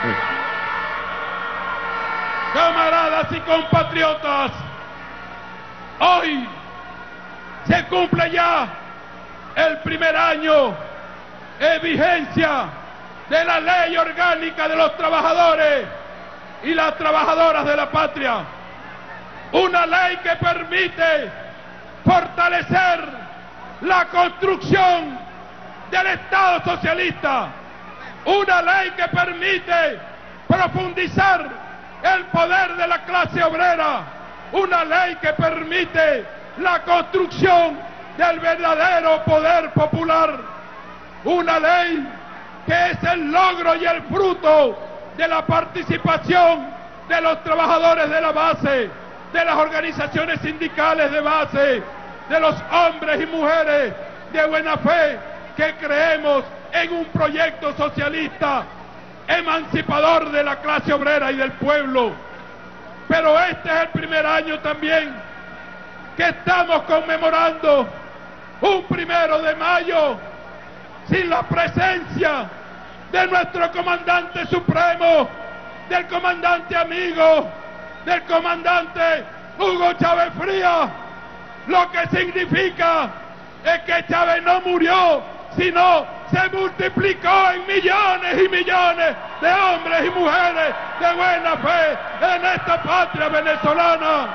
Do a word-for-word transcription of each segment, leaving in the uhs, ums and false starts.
Camaradas y compatriotas, hoy se cumple ya el primer año en vigencia de la Ley Orgánica de los Trabajadores y las Trabajadoras de la Patria. Una ley que permite fortalecer la construcción del Estado socialista. Una ley que permite profundizar el poder de la clase obrera. Una ley que permite la construcción del verdadero poder popular. Una ley que es el logro y el fruto de la participación de los trabajadores de la base, de las organizaciones sindicales de base, de los hombres y mujeres de buena fe que creemos en un proyecto socialista emancipador de la clase obrera y del pueblo. Pero este es el primer año también que estamos conmemorando un primero de mayo sin la presencia de nuestro comandante supremo, del comandante amigo, del comandante Hugo Chávez Frías. Lo que significa es que Chávez no murió, sino se multiplicó en millones y millones de hombres y mujeres de buena fe en esta patria venezolana.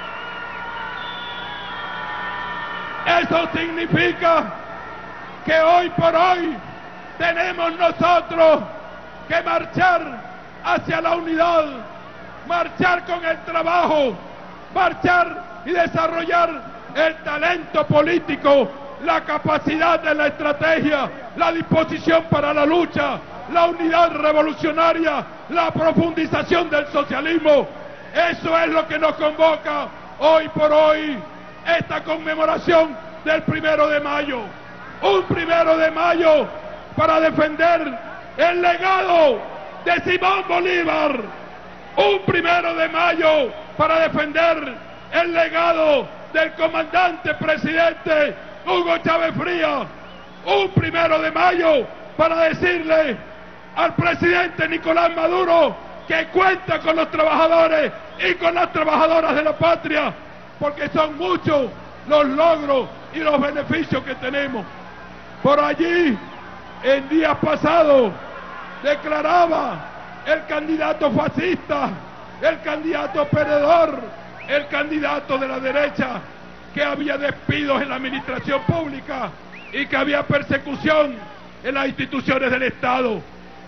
Eso significa que hoy por hoy tenemos nosotros que marchar hacia la unidad, marchar con el trabajo, marchar y desarrollar el talento político, la capacidad de la estrategia, la disposición para la lucha, la unidad revolucionaria, la profundización del socialismo. Eso es lo que nos convoca hoy por hoy esta conmemoración del primero de mayo. Un primero de mayo para defender el legado de Simón Bolívar. Un primero de mayo para defender el legado del comandante presidente Hugo Chávez Frías. Un primero de mayo para decirle al presidente Nicolás Maduro que cuenta con los trabajadores y con las trabajadoras de la patria, porque son muchos los logros y los beneficios que tenemos. Por allí, en días pasados, declaraba el candidato fascista, el candidato perdedor, el candidato de la derecha, que había despidos en la administración pública y que había persecución en las instituciones del Estado.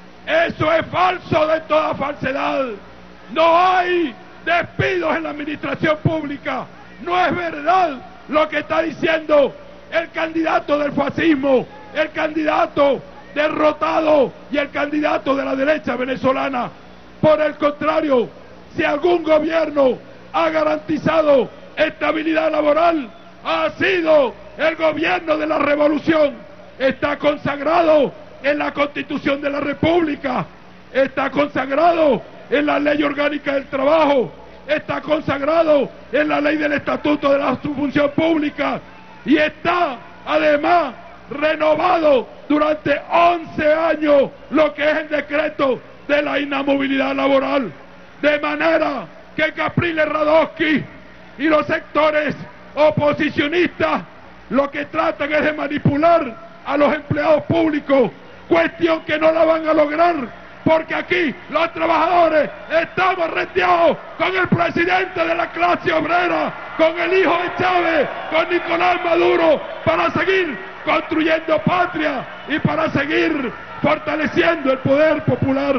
Eso es falso de toda falsedad. No hay despidos en la administración pública. No es verdad lo que está diciendo el candidato del fascismo, el candidato derrotado y el candidato de la derecha venezolana. Por el contrario, si algún gobierno ha garantizado estabilidad laboral, ha sido el gobierno de la revolución. Está consagrado en la Constitución de la República, está consagrado en la Ley Orgánica del Trabajo, está consagrado en la Ley del Estatuto de la Función Pública y está además renovado durante once años lo que es el decreto de la inamovilidad laboral. De manera que Capriles Radosky y los sectores oposicionistas lo que tratan es de manipular a los empleados públicos, cuestión que no la van a lograr, porque aquí los trabajadores estamos reteados con el presidente de la clase obrera, con el hijo de Chávez, con Nicolás Maduro, para seguir construyendo patria y para seguir fortaleciendo el poder popular.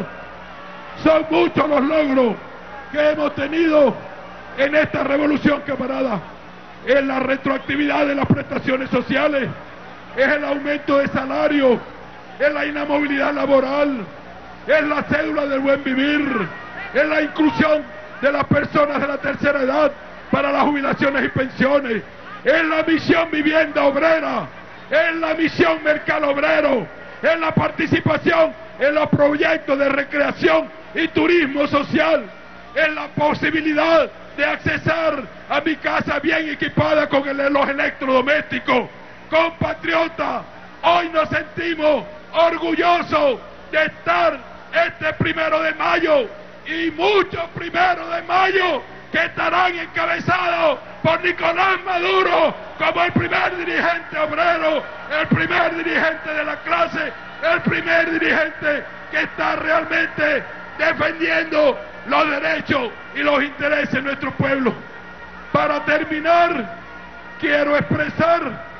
Son muchos los logros que hemos tenido en esta revolución, camarada. Es la retroactividad de las prestaciones sociales, es el aumento de salario, es la inamovilidad laboral, es la cédula del buen vivir, es la inclusión de las personas de la tercera edad para las jubilaciones y pensiones, es la misión vivienda obrera, es la misión mercado obrero, es la participación en los proyectos de recreación y turismo social, es la posibilidad de accesar a mi casa bien equipada con el, los electrodomésticos. Compatriotas, hoy nos sentimos orgullosos de estar este primero de mayo y muchos primeros de mayo que estarán encabezados por Nicolás Maduro como el primer dirigente obrero, el primer dirigente de la clase, el primer dirigente que está realmente defendiendo los derechos y los intereses de nuestro pueblo. Para terminar, quiero expresar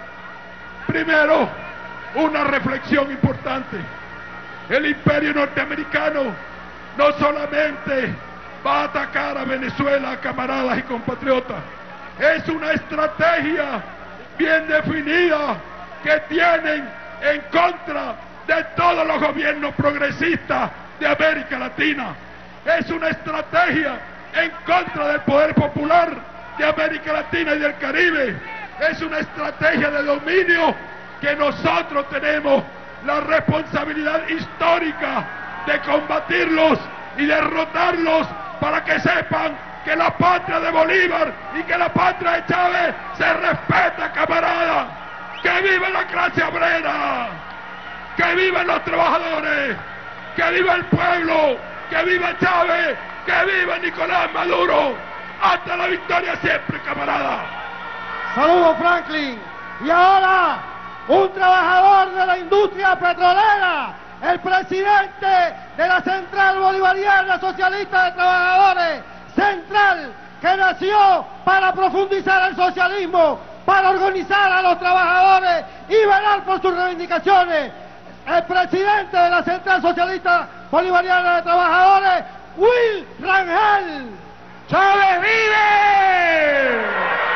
primero una reflexión importante. El imperio norteamericano no solamente va a atacar a Venezuela, camaradas y compatriotas, es una estrategia bien definida que tienen en contra de todos los gobiernos progresistas de América Latina. Es una estrategia en contra del poder popular de América Latina y del Caribe. Es una estrategia de dominio que nosotros tenemos la responsabilidad histórica de combatirlos y derrotarlos para que sepan que la patria de Bolívar y que la patria de Chávez se respeta, camarada. ¡Que viva la clase obrera! ¡Que vivan los trabajadores! ¡Que viva el pueblo! ¡Que viva Chávez! ¡Que viva Nicolás Maduro! ¡Hasta la victoria siempre, camarada! Saludos, Franklin. Y ahora, un trabajador de la industria petrolera, el presidente de la Central Bolivariana Socialista de Trabajadores, central que nació para profundizar el socialismo, para organizar a los trabajadores y velar por sus reivindicaciones. El presidente de la Central Socialista Bolivariana de Trabajadores, Will Rangel. ¡Chávez vive!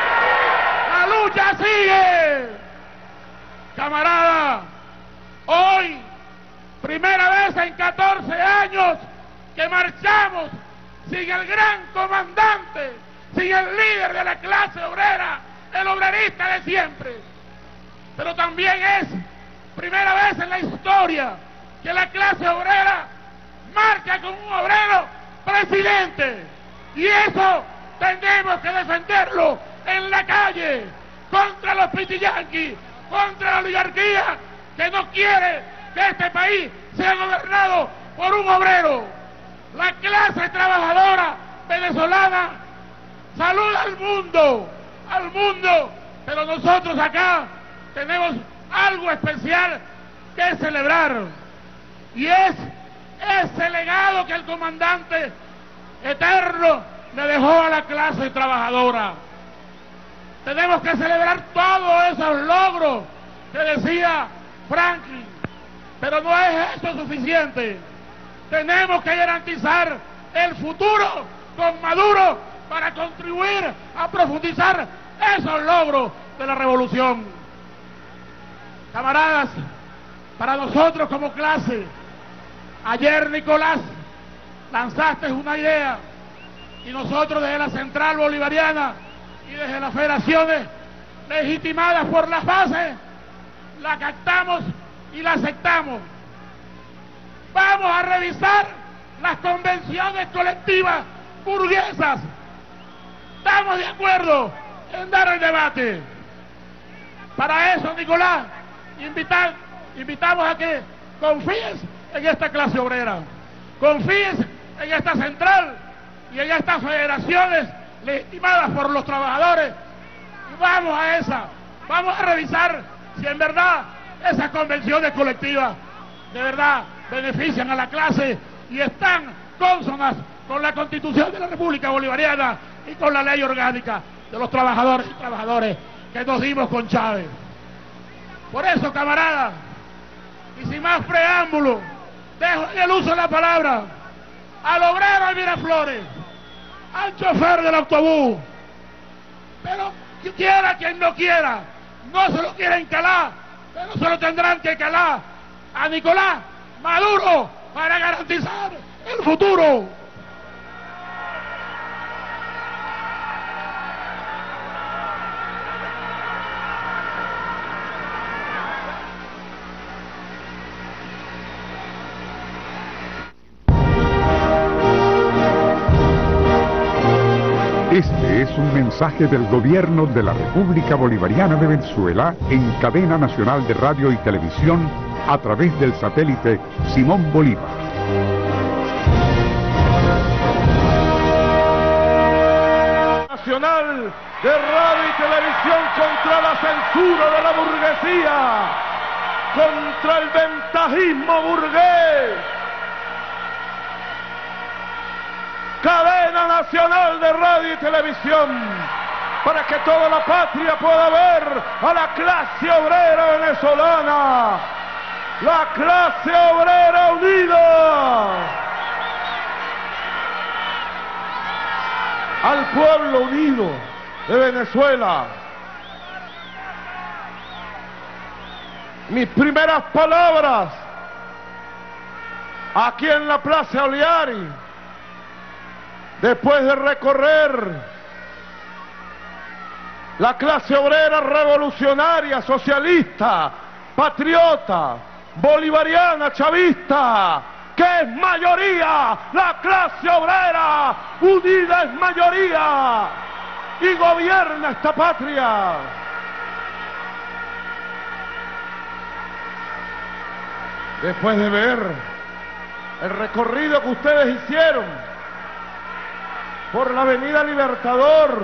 ¡La lucha sigue! Camarada, hoy, primera vez en catorce años que marchamos sin el gran comandante, sin el líder de la clase obrera, el obrerista de siempre. Pero también es primera vez en la historia que la clase obrera marcha con un obrero presidente. Y eso tenemos que defenderlo en la calle, contra los pitiyanquis, contra la oligarquía que no quiere que este país sea gobernado por un obrero. La clase trabajadora venezolana saluda al mundo, al mundo, pero nosotros acá tenemos algo especial que celebrar, y es ese legado que el comandante eterno le dejó a la clase trabajadora. Tenemos que celebrar todos esos logros que decía Franklin, pero no es eso suficiente. Tenemos que garantizar el futuro con Maduro para contribuir a profundizar esos logros de la revolución. Camaradas, para nosotros como clase, ayer, Nicolás, lanzaste una idea y nosotros desde la Central Bolivariana y desde las federaciones legitimadas por las bases la captamos y la aceptamos. Vamos a revisar las convenciones colectivas burguesas. Estamos de acuerdo en dar el debate. Para eso, Nicolás, invitar, invitamos a que confíes en esta clase obrera, confíes en esta central y en estas federaciones legitimadas por los trabajadores, y vamos a esa, vamos a revisar si en verdad esas convenciones colectivas de verdad benefician a la clase y están cónsonas con la Constitución de la República Bolivariana y con la ley orgánica de los trabajadores y trabajadoras que nos dimos con Chávez. Por eso, camaradas, y sin más preámbulo, dejo en el uso de la palabra al obrero de Miraflores, al chofer del autobús, pero quiera quien no quiera, no se lo quieren calar, pero se lo tendrán que calar a Nicolás Maduro para garantizar el futuro. Este es un mensaje del Gobierno de la República Bolivariana de Venezuela en cadena nacional de radio y televisión a través del satélite Simón Bolívar. Nacional de Radio y Televisión contra la censura de la burguesía, contra el ventajismo burgués. Cadena Nacional de Radio y Televisión, para que toda la patria pueda ver a la clase obrera venezolana, la clase obrera unida, al pueblo unido de Venezuela. Mis primeras palabras aquí en la Plaza Oliari, después de recorrer la clase obrera revolucionaria, socialista, patriota, bolivariana, chavista, que es mayoría, la clase obrera unida es mayoría y gobierna esta patria. Después de ver el recorrido que ustedes hicieron por la Avenida Libertador,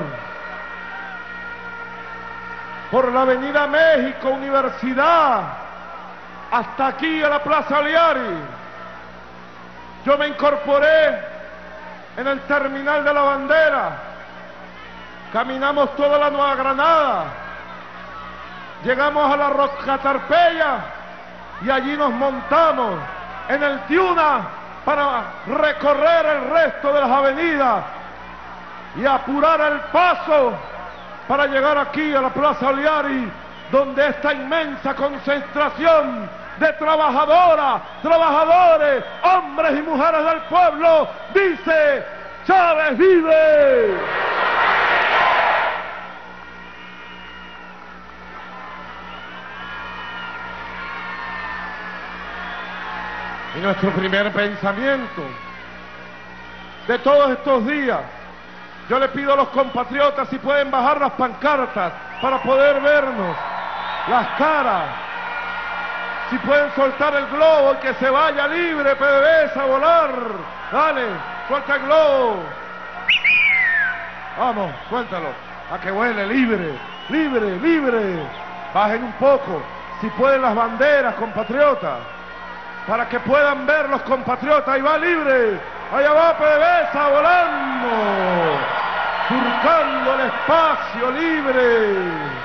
por la Avenida México, Universidad, hasta aquí a la Plaza Oliari, yo me incorporé en el terminal de la Bandera, caminamos toda la Nueva Granada, llegamos a la Rocatarpeya y allí nos montamos en el Tiuna para recorrer el resto de las avenidas y apurar el paso para llegar aquí a la Plaza Oliari, donde esta inmensa concentración de trabajadoras, trabajadores, hombres y mujeres del pueblo dice: ¡Chávez vive! Y nuestro primer pensamiento de todos estos días, yo le pido a los compatriotas si pueden bajar las pancartas para poder vernos las caras, si pueden soltar el globo y que se vaya libre PDVSA a volar. Dale, suelta el globo. Vamos, suéltalo, a que vuele libre, libre, libre. Bajen un poco, si pueden las banderas, compatriotas, para que puedan ver los compatriotas. Ahí va libre, allá va PDVSA volando, surcando el espacio libre.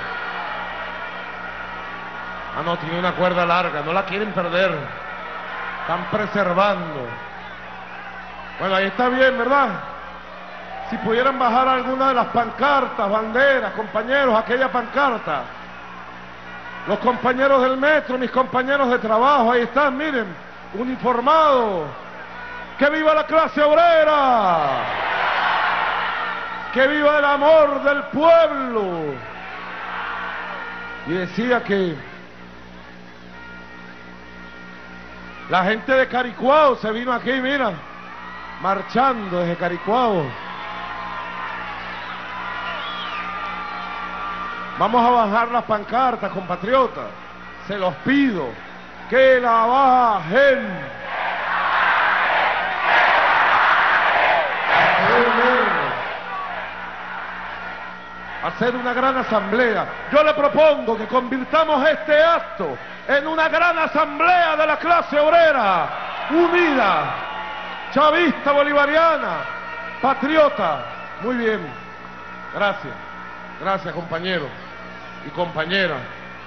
Ah, no, tiene una cuerda larga, no la quieren perder, están preservando. Bueno, ahí está bien, ¿verdad? Si pudieran bajar alguna de las pancartas, banderas, compañeros, aquella pancarta. Los compañeros del metro, mis compañeros de trabajo, ahí están, miren, uniformados. ¡Que viva la clase obrera! ¡Que viva el amor del pueblo! Y decía que la gente de Caricuao se vino aquí, mira, marchando desde Caricuao. Vamos a bajar las pancartas, compatriotas. Se los pido, que la bajen. Hacer una gran asamblea. Yo le propongo que convirtamos este acto en una gran asamblea de la clase obrera, unida, chavista, bolivariana, patriota. Muy bien, gracias, gracias compañeros y compañeras.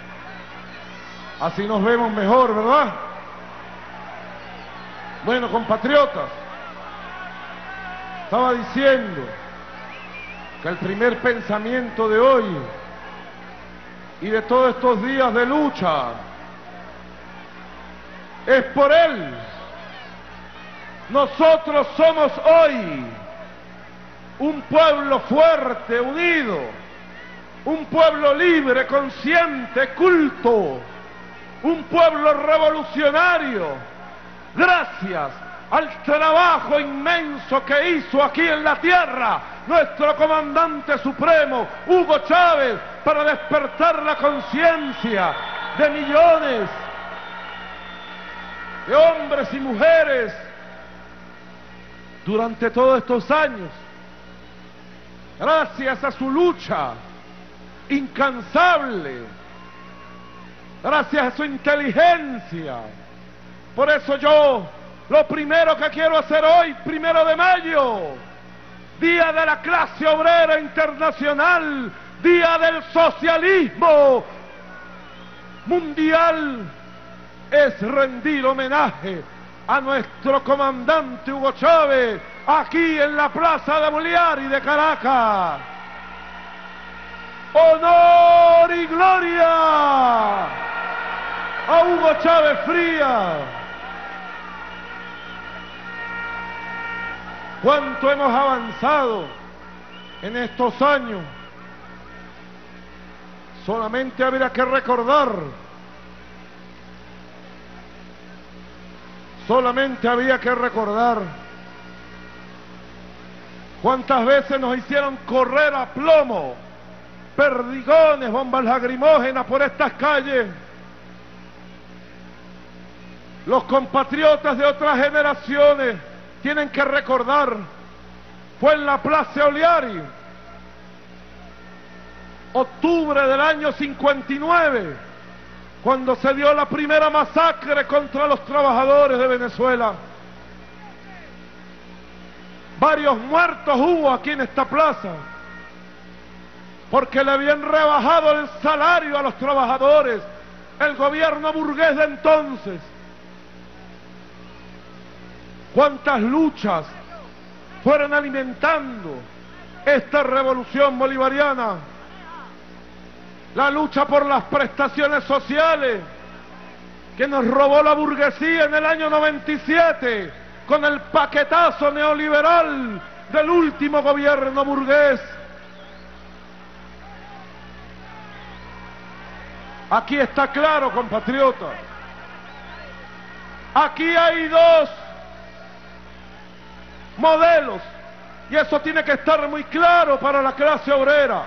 Así nos vemos mejor, ¿verdad? Bueno, compatriotas, estaba diciendo que el primer pensamiento de hoy y de todos estos días de lucha es por él. Nosotros somos hoy un pueblo fuerte, unido, un pueblo libre, consciente, culto, un pueblo revolucionario, gracias al trabajo inmenso que hizo aquí en la tierra nuestro comandante supremo, Hugo Chávez, para despertar la conciencia de millones de hombres y mujeres durante todos estos años, gracias a su lucha incansable, gracias a su inteligencia. Por eso yo, lo primero que quiero hacer hoy, primero de mayo, Día de la Clase Obrera Internacional, Día del Socialismo Mundial, es rendir homenaje a nuestro comandante Hugo Chávez, aquí en la Plaza de Bolívar y de Caracas. ¡Honor y gloria a Hugo Chávez Frías! ¿Cuánto hemos avanzado en estos años? Solamente habría que recordar, solamente había que recordar cuántas veces nos hicieron correr a plomo, perdigones, bombas lacrimógenas por estas calles. Los compatriotas de otras generaciones tienen que recordar, fue en la Plaza Oliari, octubre del año cincuenta y nueve, cuando se dio la primera masacre contra los trabajadores de Venezuela. Varios muertos hubo aquí en esta plaza, porque le habían rebajado el salario a los trabajadores, el gobierno burgués de entonces. Cuántas luchas fueron alimentando esta revolución bolivariana. La lucha por las prestaciones sociales que nos robó la burguesía en el año noventa y siete con el paquetazo neoliberal del último gobierno burgués. Aquí está claro, compatriotas. Aquí hay dos modelos, y eso tiene que estar muy claro para la clase obrera.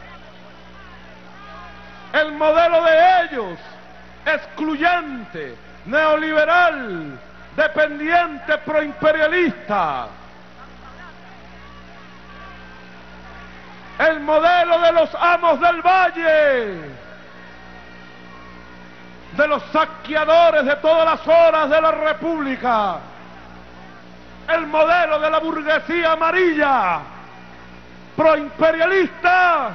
El modelo de ellos, excluyente, neoliberal, dependiente, proimperialista. El modelo de los amos del valle, de los saqueadores de todas las horas de la República. El modelo de la burguesía amarilla, proimperialista,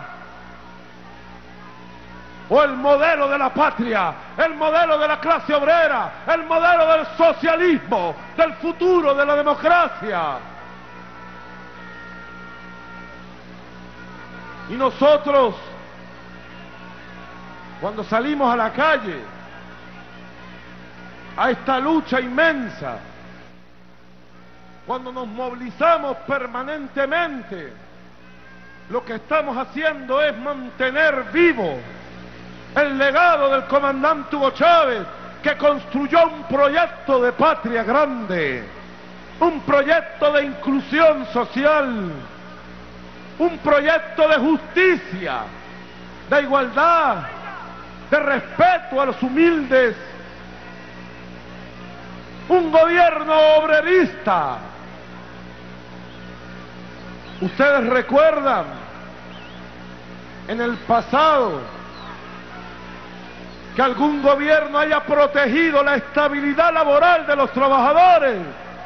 o el modelo de la patria, el modelo de la clase obrera, el modelo del socialismo, del futuro de la democracia. Y nosotros, cuando salimos a la calle, a esta lucha inmensa, cuando nos movilizamos permanentemente, lo que estamos haciendo es mantener vivo el legado del comandante Hugo Chávez, que construyó un proyecto de patria grande, un proyecto de inclusión social, un proyecto de justicia, de igualdad, de respeto a los humildes, un gobierno obrerista. Ustedes recuerdan en el pasado que algún gobierno haya protegido la estabilidad laboral de los trabajadores.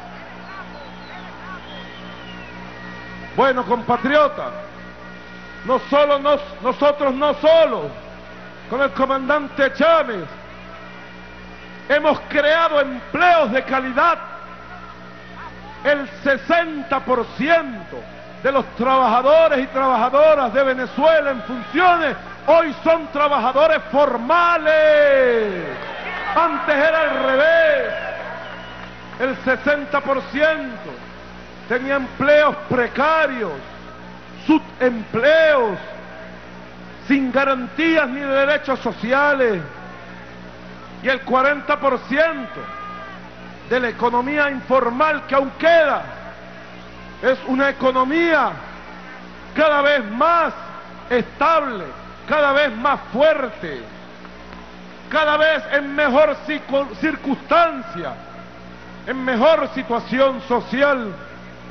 Bueno, compatriotas, no solo nos, nosotros no solo con el comandante Chávez hemos creado empleos de calidad. El sesenta por ciento de los trabajadores y trabajadoras de Venezuela en funciones hoy son trabajadores formales. Antes era al revés. El sesenta por ciento tenía empleos precarios, subempleos, sin garantías ni derechos sociales. Y el cuarenta por ciento de la economía informal que aún queda es una economía cada vez más estable, cada vez más fuerte, cada vez en mejor circunstancia, en mejor situación social.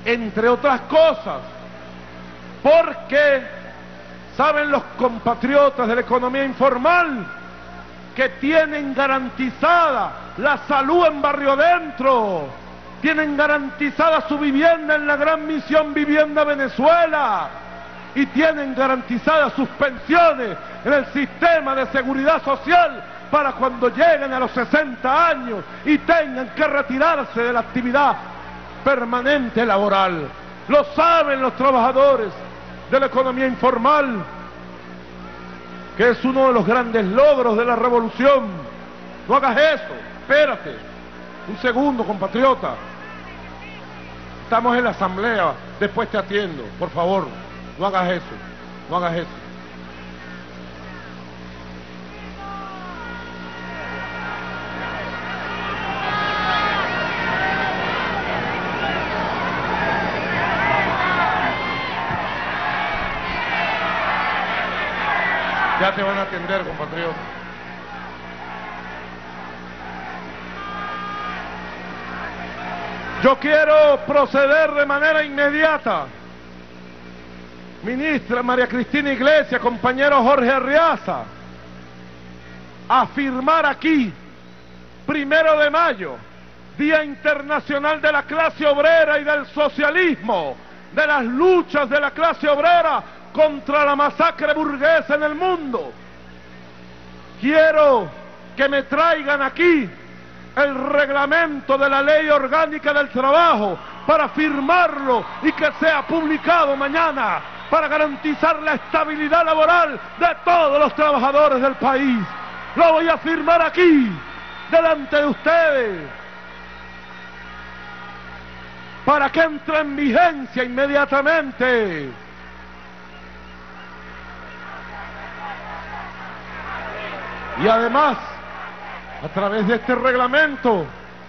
entre otras cosas, porque saben los compatriotas de la economía informal que tienen garantizada la salud en Barrio Adentro, tienen garantizada su vivienda en la Gran Misión Vivienda Venezuela y tienen garantizadas sus pensiones en el sistema de seguridad social para cuando lleguen a los sesenta años y tengan que retirarse de la actividad permanente laboral. Lo saben los trabajadores de la economía informal, que es uno de los grandes logros de la revolución. No hagas eso, espérate un segundo, compatriota. Estamos en la asamblea, después te atiendo, por favor, no hagas eso, no hagas eso. Ya te van a atender, compatriota. Yo quiero proceder de manera inmediata. Ministra María Cristina Iglesias, compañero Jorge Arriaza, a firmar aquí, primero de mayo, Día Internacional de la Clase Obrera y del Socialismo, de las luchas de la clase obrera contra la masacre burguesa en el mundo. Quiero que me traigan aquí el reglamento de la Ley Orgánica del Trabajo para firmarlo y que sea publicado mañana para garantizar la estabilidad laboral de todos los trabajadores del país. Lo voy a firmar aquí, delante de ustedes, para que entre en vigencia inmediatamente. Y además, a través de este reglamento,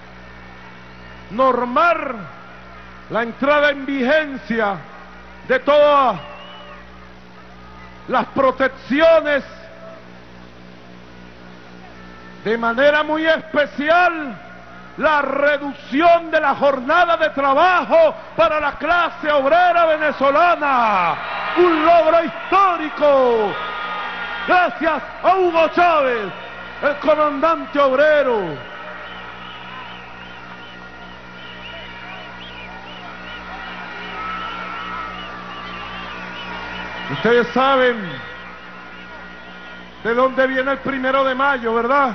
normar la entrada en vigencia de todas las protecciones, de manera muy especial la reducción de la jornada de trabajo para la clase obrera venezolana, un logro histórico. Gracias a Hugo Chávez, el comandante obrero. Ustedes saben de dónde viene el primero de mayo, ¿verdad?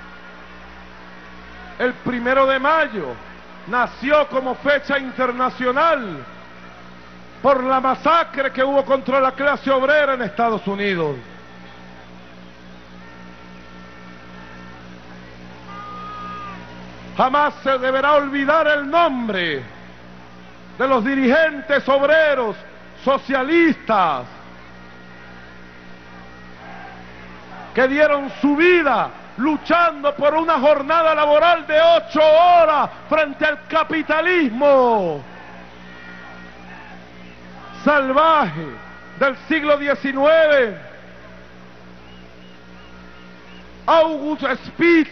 El primero de mayo nació como fecha internacional por la masacre que hubo contra la clase obrera en Estados Unidos. Jamás se deberá olvidar el nombre de los dirigentes obreros socialistas que dieron su vida luchando por una jornada laboral de ocho horas frente al capitalismo salvaje del siglo diecinueve. August Spitz,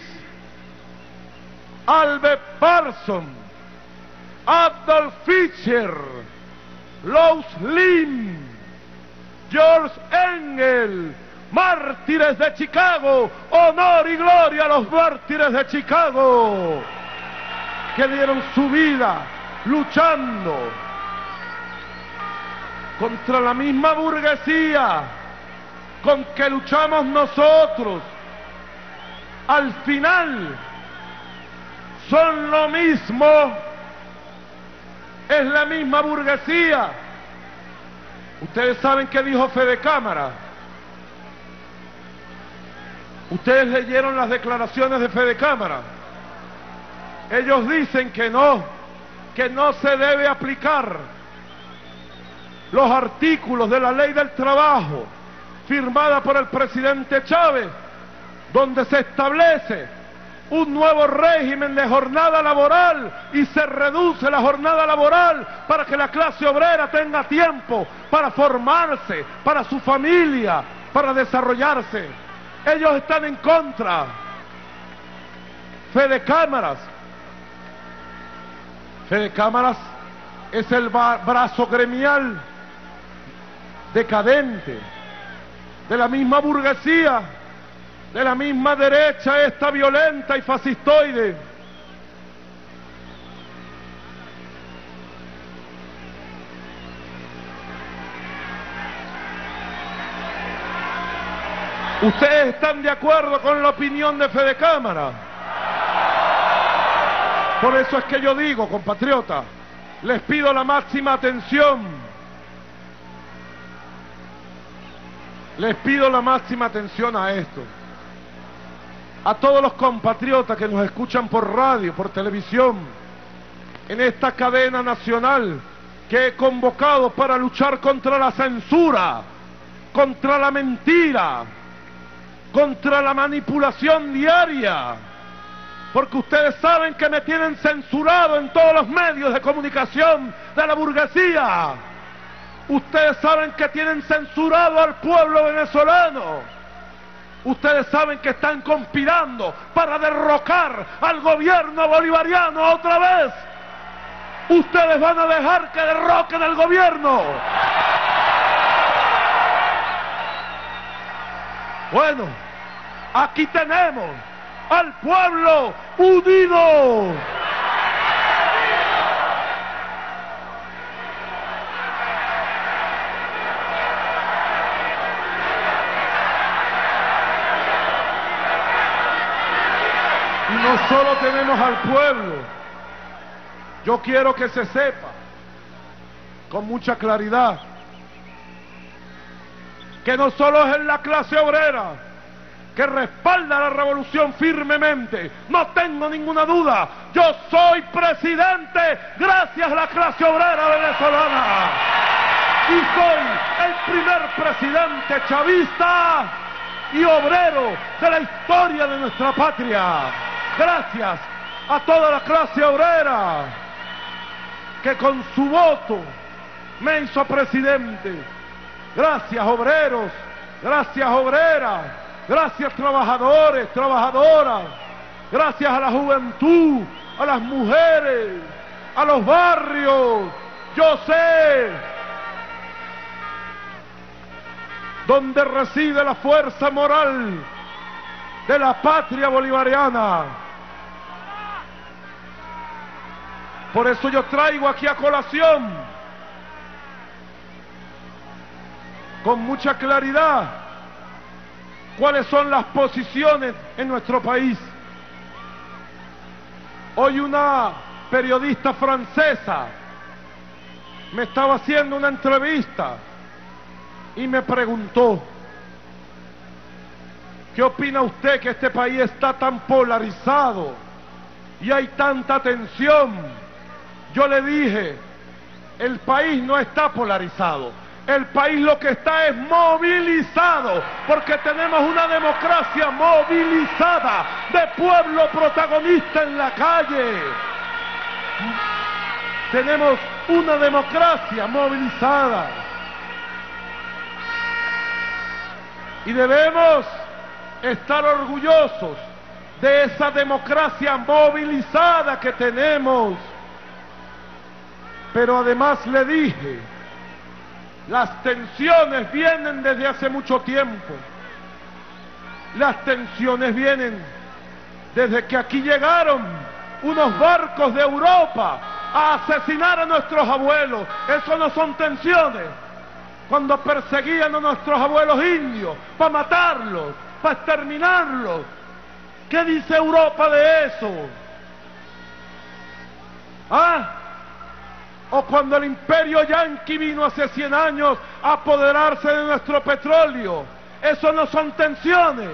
Albert Parson, Adolf Fischer, Lous Lin, George Engel, mártires de Chicago, honor y gloria a los mártires de Chicago, que dieron su vida luchando contra la misma burguesía con que luchamos nosotros. Al final son lo mismo, es la misma burguesía. Ustedes saben qué dijo Fede Cámara. Ustedes leyeron las declaraciones de Fede Cámara. Ellos dicen que no, que no se debe aplicar los artículos de la Ley del Trabajo firmada por el presidente Chávez, donde se establece un nuevo régimen de jornada laboral y se reduce la jornada laboral para que la clase obrera tenga tiempo para formarse, para su familia, para desarrollarse. Ellos están en contra. Fede Cámaras, Fede Cámaras es el brazo gremial decadente de la misma burguesía, de la misma derecha esta violenta y fascistoide. ¿Ustedes están de acuerdo con la opinión de Fede Cámara? Por eso es que yo digo, compatriotas, les pido la máxima atención. Les pido la máxima atención a esto. A todos los compatriotas que nos escuchan por radio, por televisión, en esta cadena nacional que he convocado para luchar contra la censura, contra la mentira, contra la manipulación diaria, porque ustedes saben que me tienen censurado en todos los medios de comunicación de la burguesía. Ustedes saben que tienen censurado al pueblo venezolano. Ustedes saben que están conspirando para derrocar al gobierno bolivariano otra vez. Ustedes van a dejar que derroquen al gobierno. Bueno, aquí tenemos al pueblo unido. Y no solo tenemos al pueblo, yo quiero que se sepa con mucha claridad que no solo es la clase obrera que respalda la revolución firmemente, no tengo ninguna duda, yo soy presidente gracias a la clase obrera venezolana y soy el primer presidente chavista y obrero de la historia de nuestra patria. Gracias a toda la clase obrera que con su voto me hizo presidente. Gracias, obreros, gracias, obreras, gracias, trabajadores, trabajadoras, gracias a la juventud, a las mujeres, a los barrios. Yo sé dónde reside la fuerza moral de la patria bolivariana. Por eso yo traigo aquí a colación, con mucha claridad, cuáles son las posiciones en nuestro país. Hoy una periodista francesa me estaba haciendo una entrevista y me preguntó: ¿qué opina usted que este país está tan polarizado y hay tanta tensión? Yo le dije, el país no está polarizado, el país lo que está es movilizado, porque tenemos una democracia movilizada, de pueblo protagonista en la calle. Tenemos una democracia movilizada. Y debemos estar orgullosos de esa democracia movilizada que tenemos. Pero además le dije, las tensiones vienen desde hace mucho tiempo. Las tensiones vienen desde que aquí llegaron unos barcos de Europa a asesinar a nuestros abuelos. Eso no son tensiones. Cuando perseguían a nuestros abuelos indios para matarlos, para exterminarlos. ¿Qué dice Europa de eso? ¿Ah? O cuando el imperio yanqui vino hace cien años a apoderarse de nuestro petróleo. Eso no son tensiones.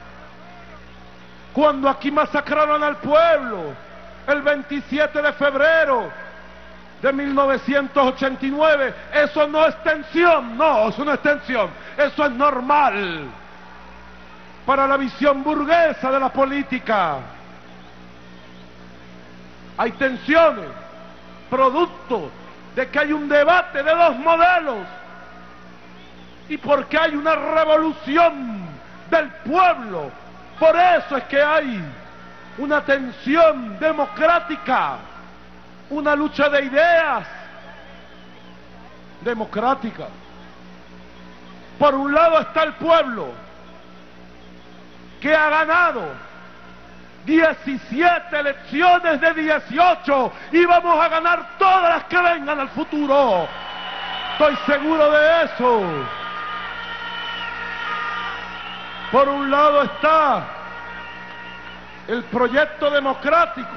Cuando aquí masacraron al pueblo el veintisiete de febrero de mil novecientos ochenta y nueve, eso no es tensión, no, eso no es tensión, eso es normal para la visión burguesa de la política. Hay tensiones producto de que hay un debate de dos modelos y porque hay una revolución del pueblo. Por eso es que hay una tensión democrática, una lucha de ideas democrática. Por un lado está el pueblo, que ha ganado diecisiete elecciones de dieciocho y vamos a ganar todas las que vengan al futuro. Estoy seguro de eso. Por un lado está el proyecto democrático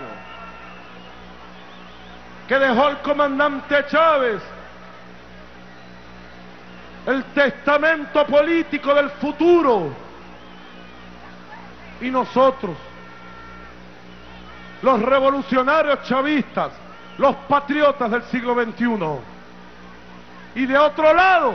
que dejó el comandante Chávez, el testamento político del futuro, y nosotros, los revolucionarios chavistas, los patriotas del siglo veintiuno. Y de otro lado,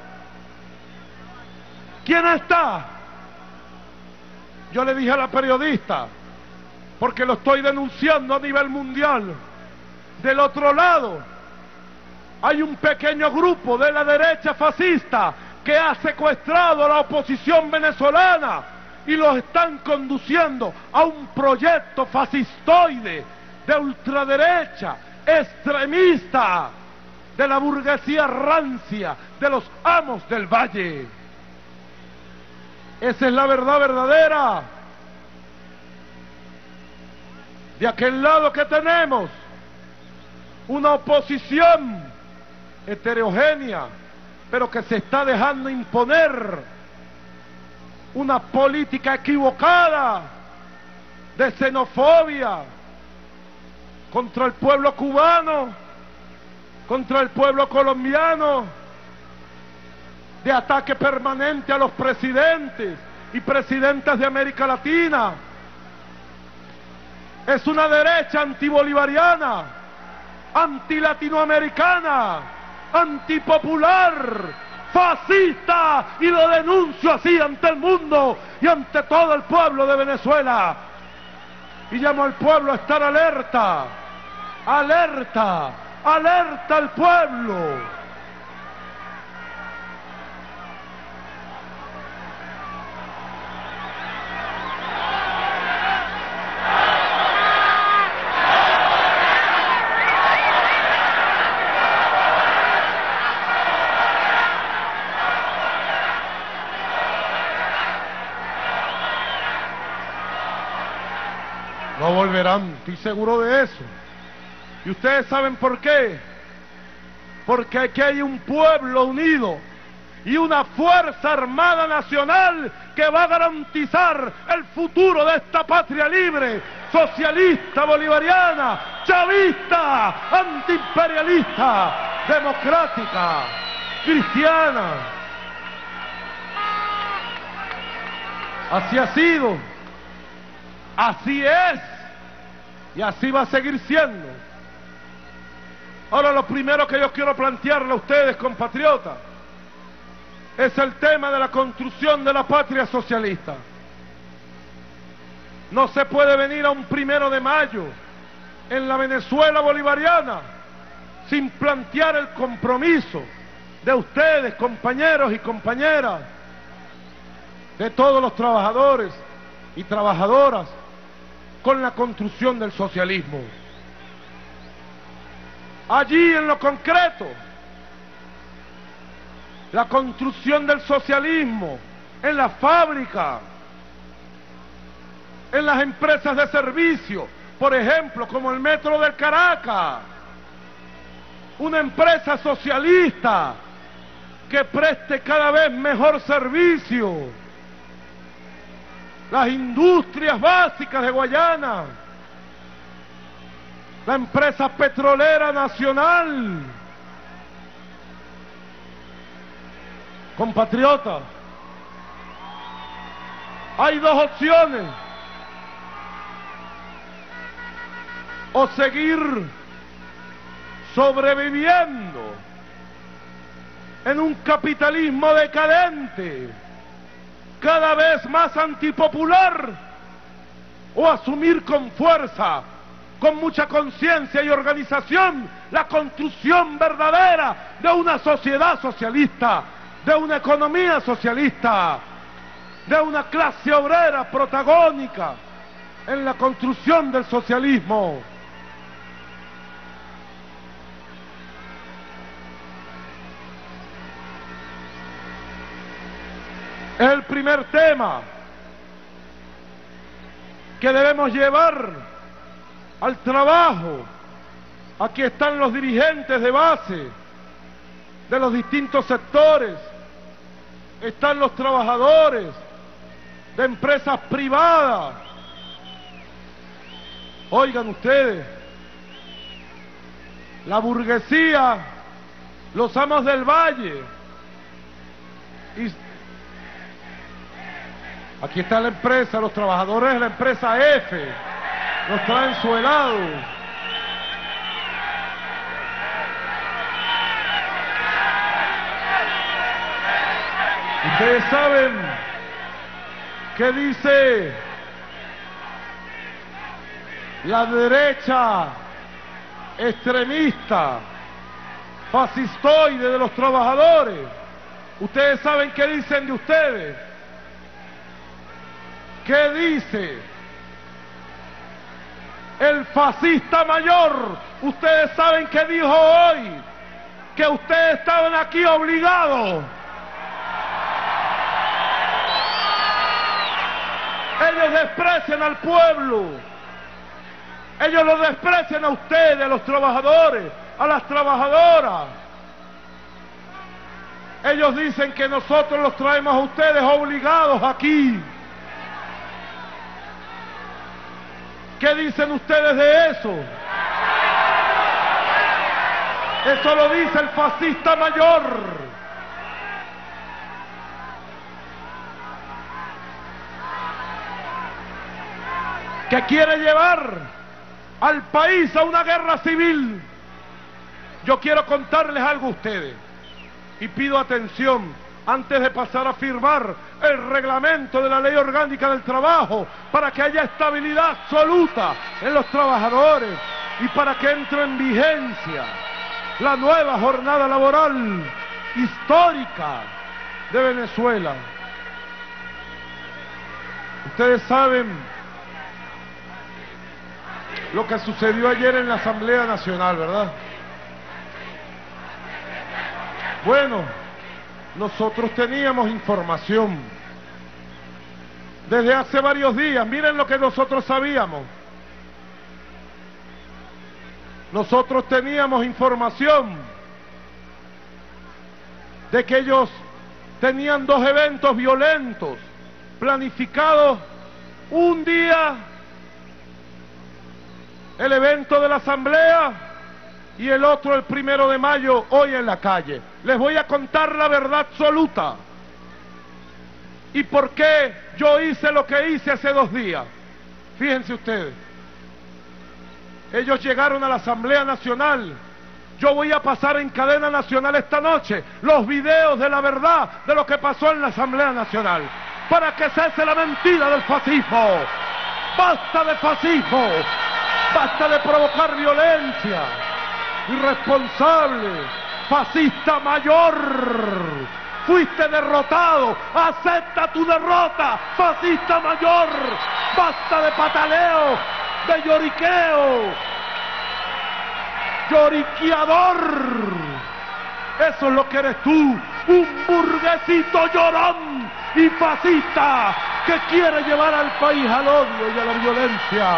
¿quién está? Yo le dije a la periodista, porque lo estoy denunciando a nivel mundial, del otro lado hay un pequeño grupo de la derecha fascista que ha secuestrado a la oposición venezolana y los están conduciendo a un proyecto fascistoide de ultraderecha, extremista, de la burguesía rancia, de los amos del valle. Esa es la verdad verdadera. De aquel lado que tenemos una oposición heterogénea, pero que se está dejando imponer una política equivocada de xenofobia contra el pueblo cubano, contra el pueblo colombiano, de ataque permanente a los presidentes y presidentas de América Latina. Es una derecha antibolivariana, antilatinoamericana, antipopular, fascista, y lo denuncio así ante el mundo y ante todo el pueblo de Venezuela. Y llamo al pueblo a estar alerta, alerta, alerta al pueblo. No volverán, estoy seguro de eso. ¿Y ustedes saben por qué? Porque aquí hay un pueblo unido y una fuerza armada nacional que va a garantizar el futuro de esta patria libre, socialista, bolivariana, chavista, antiimperialista, democrática, cristiana. Así ha sido, así es, y así va a seguir siendo. Ahora, lo primero que yo quiero plantearle a ustedes, compatriotas, es el tema de la construcción de la patria socialista. No se puede venir a un primero de mayo en la Venezuela bolivariana sin plantear el compromiso de ustedes, compañeros y compañeras, de todos los trabajadores y trabajadoras, con la construcción del socialismo. Allí, en lo concreto, la construcción del socialismo en la fábrica, en las empresas de servicio, por ejemplo, como el Metro del Caracas, una empresa socialista que preste cada vez mejor servicio. Las industrias básicas de Guayana, la empresa petrolera nacional. Compatriotas, hay dos opciones: o seguir sobreviviendo en un capitalismo decadente, cada vez más antipopular, o asumir con fuerza, con mucha conciencia y organización, la construcción verdadera de una sociedad socialista, de una economía socialista, de una clase obrera protagónica en la construcción del socialismo. Es el primer tema que debemos llevar al trabajo. Aquí están los dirigentes de base de los distintos sectores, están los trabajadores de empresas privadas. Oigan ustedes, la burguesía, los amos del valle, y aquí está la empresa, los trabajadores de la empresa F, nos traen su helado. Ustedes saben qué dice la derecha extremista, fascistoide de los trabajadores. Ustedes saben qué dicen de ustedes. ¿Qué dice el fascista mayor? Ustedes saben qué dijo hoy, que ustedes estaban aquí obligados. Ellos desprecian al pueblo, ellos los desprecian a ustedes, a los trabajadores, a las trabajadoras. Ellos dicen que nosotros los traemos a ustedes obligados aquí. ¿Qué dicen ustedes de eso? Eso lo dice el fascista mayor. Que quiere llevar al país a una guerra civil. Yo quiero contarles algo a ustedes y pido atención antes de pasar a firmar el reglamento de la Ley Orgánica del Trabajo, para que haya estabilidad absoluta en los trabajadores y para que entre en vigencia la nueva jornada laboral histórica de Venezuela. Ustedes saben lo que sucedió ayer en la Asamblea Nacional, ¿verdad? Bueno, nosotros teníamos información desde hace varios días. Miren lo que nosotros sabíamos. Nosotros teníamos información de que ellos tenían dos eventos violentos planificados un día, el evento de la Asamblea, y el otro el primero de mayo, hoy en la calle. Les voy a contar la verdad absoluta. ¿Y por qué yo hice lo que hice hace dos días? Fíjense ustedes. Ellos llegaron a la Asamblea Nacional. Yo voy a pasar en cadena nacional esta noche los videos de la verdad de lo que pasó en la Asamblea Nacional, para que cese la mentira del fascismo. ¡Basta de fascismo! ¡Basta de provocar violencia! Irresponsable, fascista mayor, fuiste derrotado, acepta tu derrota, fascista mayor, basta de pataleo, de lloriqueo, lloriqueador. Eso es lo que eres tú, un burguesito llorón y fascista que quiere llevar al país al odio y a la violencia.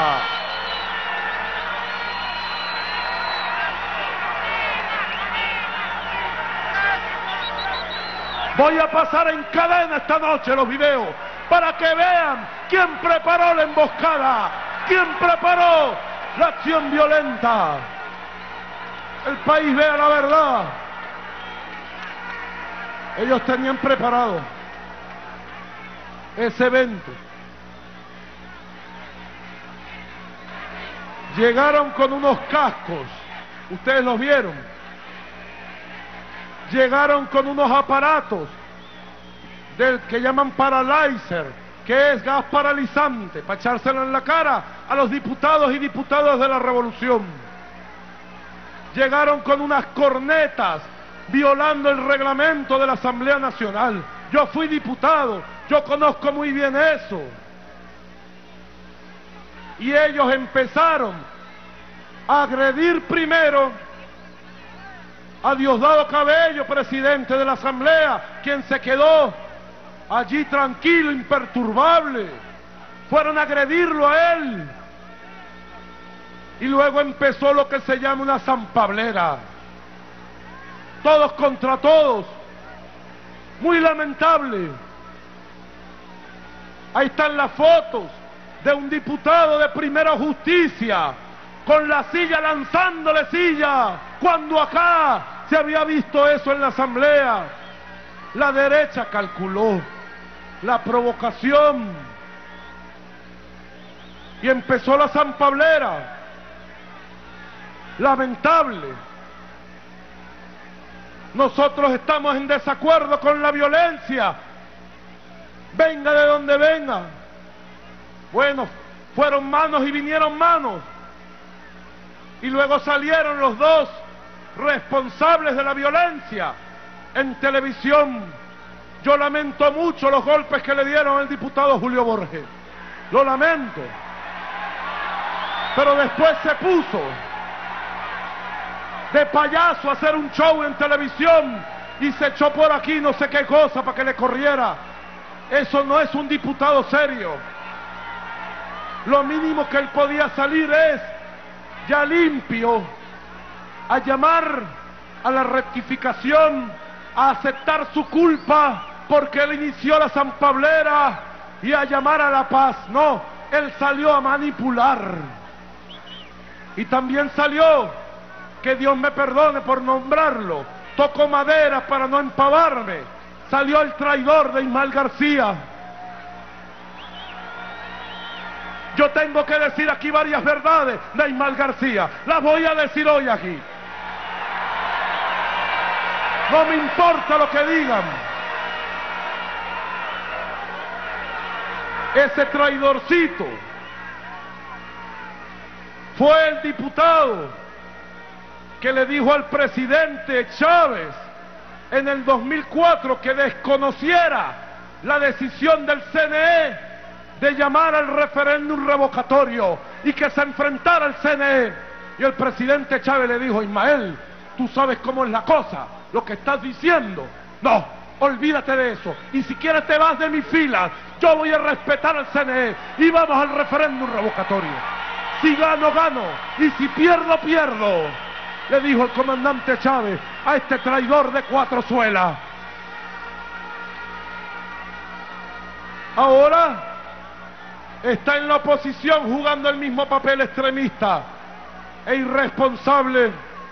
Voy a pasar en cadena esta noche los videos para que vean quién preparó la emboscada, quién preparó la acción violenta. El país vea la verdad. Ellos tenían preparado ese evento. Llegaron con unos cascos, ustedes los vieron. Llegaron con unos aparatos del que llaman paralyzer, que es gas paralizante, para echárselo en la cara a los diputados y diputadas de la revolución. Llegaron con unas cornetas violando el reglamento de la Asamblea Nacional. Yo fui diputado, yo conozco muy bien eso. Y ellos empezaron a agredir primero a Diosdado Cabello, presidente de la Asamblea, quien se quedó allí tranquilo, imperturbable. Fueron a agredirlo a él. Y luego empezó lo que se llama una zampablera. Todos contra todos. Muy lamentable. Ahí están las fotos de un diputado de Primera Justicia con la silla, lanzándole silla, cuando acá se había visto eso en la asamblea. La derecha calculó la provocación y empezó la zampablera. Lamentable. Nosotros estamos en desacuerdo con la violencia, venga de donde venga. Bueno, fueron manos y vinieron manos, y luego salieron los dos responsables de la violencia en televisión. Yo lamento mucho los golpes que le dieron al diputado Julio Borges, lo lamento, pero después se puso de payaso a hacer un show en televisión y se echó por aquí no sé qué cosa para que le corriera. Eso no es un diputado serio. Lo mínimo que él podía salir es ya limpio a llamar a la rectificación, a aceptar su culpa porque él inició la zampablera y a llamar a la paz. No, él salió a manipular. Y también salió, que Dios me perdone por nombrarlo, tocó madera para no empavarme, salió el traidor de Ismael García. Yo tengo que decir aquí varias verdades de Ismael García, las voy a decir hoy aquí. No me importa lo que digan. Ese traidorcito fue el diputado que le dijo al presidente Chávez en el dos mil cuatro que desconociera la decisión del C N E de llamar al referéndum revocatorio y que se enfrentara al C N E. Y el presidente Chávez le dijo: Ismael, tú sabes cómo es la cosa, lo que estás diciendo. No, olvídate de eso. Y si quieres te vas de mis filas. Yo voy a respetar al C N E y vamos al referéndum revocatorio. Si gano, gano. Y si pierdo, pierdo. Le dijo el comandante Chávez a este traidor de cuatro suelas. Ahora está en la oposición jugando el mismo papel extremista e irresponsable.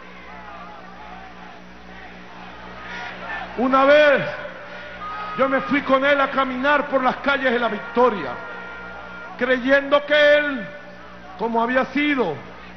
Una vez yo me fui con él a caminar por las calles de La Victoria, creyendo que él, como había sido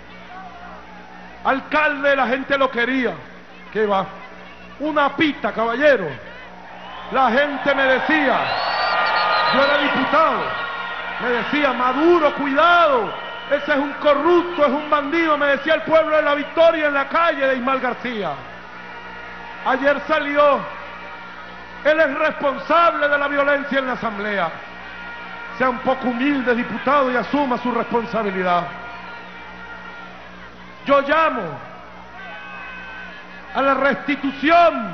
alcalde, la gente lo quería. ¿Qué va? Una pita, caballero. La gente me decía, yo era diputado, me decía: Maduro, cuidado, ese es un corrupto, es un bandido. Me decía el pueblo de La Victoria en la calle de Ismael García. Ayer salió, él es responsable de la violencia en la asamblea. Sea un poco humilde, diputado, y asuma su responsabilidad. Yo llamo a la restitución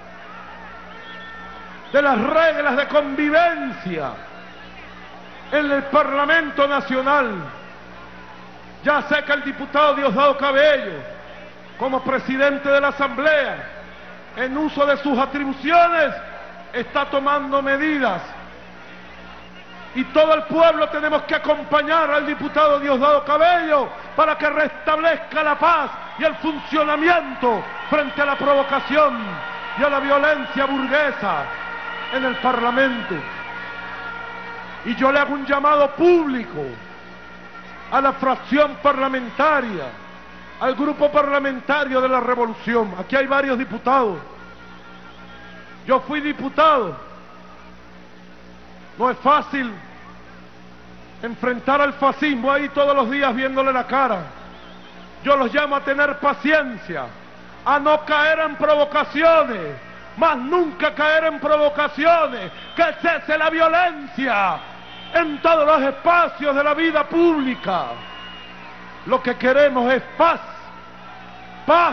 de las reglas de convivencia en el Parlamento Nacional. Ya sé que el diputado Diosdado Cabello, como presidente de la Asamblea, en uso de sus atribuciones, está tomando medidas. Y todo el pueblo tenemos que acompañar al diputado Diosdado Cabello para que restablezca la paz y el funcionamiento frente a la provocación y a la violencia burguesa en el Parlamento. Y yo le hago un llamado público a la fracción parlamentaria, al grupo parlamentario de la Revolución. Aquí hay varios diputados. Yo fui diputado. No es fácil enfrentar al fascismo ahí todos los días viéndole la cara. Yo los llamo a tener paciencia, a no caer en provocaciones, más nunca caer en provocaciones, que cese la violencia en todos los espacios de la vida pública. Lo que queremos es paz, paz,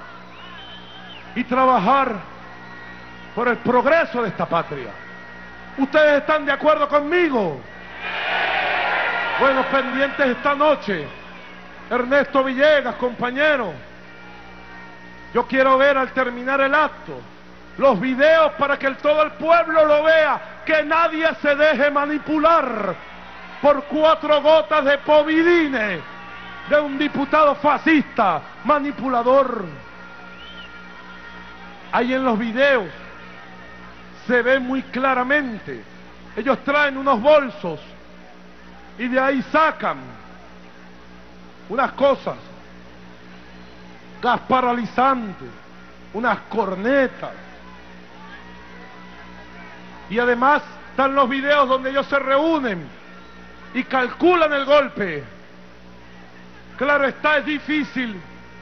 y trabajar por el progreso de esta patria. ¿Ustedes están de acuerdo conmigo? Bueno, pendientes esta noche. Ernesto Villegas, compañero. Yo quiero ver al terminar el acto los videos para que el, todo el pueblo lo vea, que nadie se deje manipular por cuatro gotas de povidine de un diputado fascista, manipulador. Ahí en los videos se ve muy claramente, ellos traen unos bolsos y de ahí sacan unas cosas, gas paralizante, unas cornetas. Y además están los videos donde ellos se reúnen y calculan el golpe. Claro está, es difícil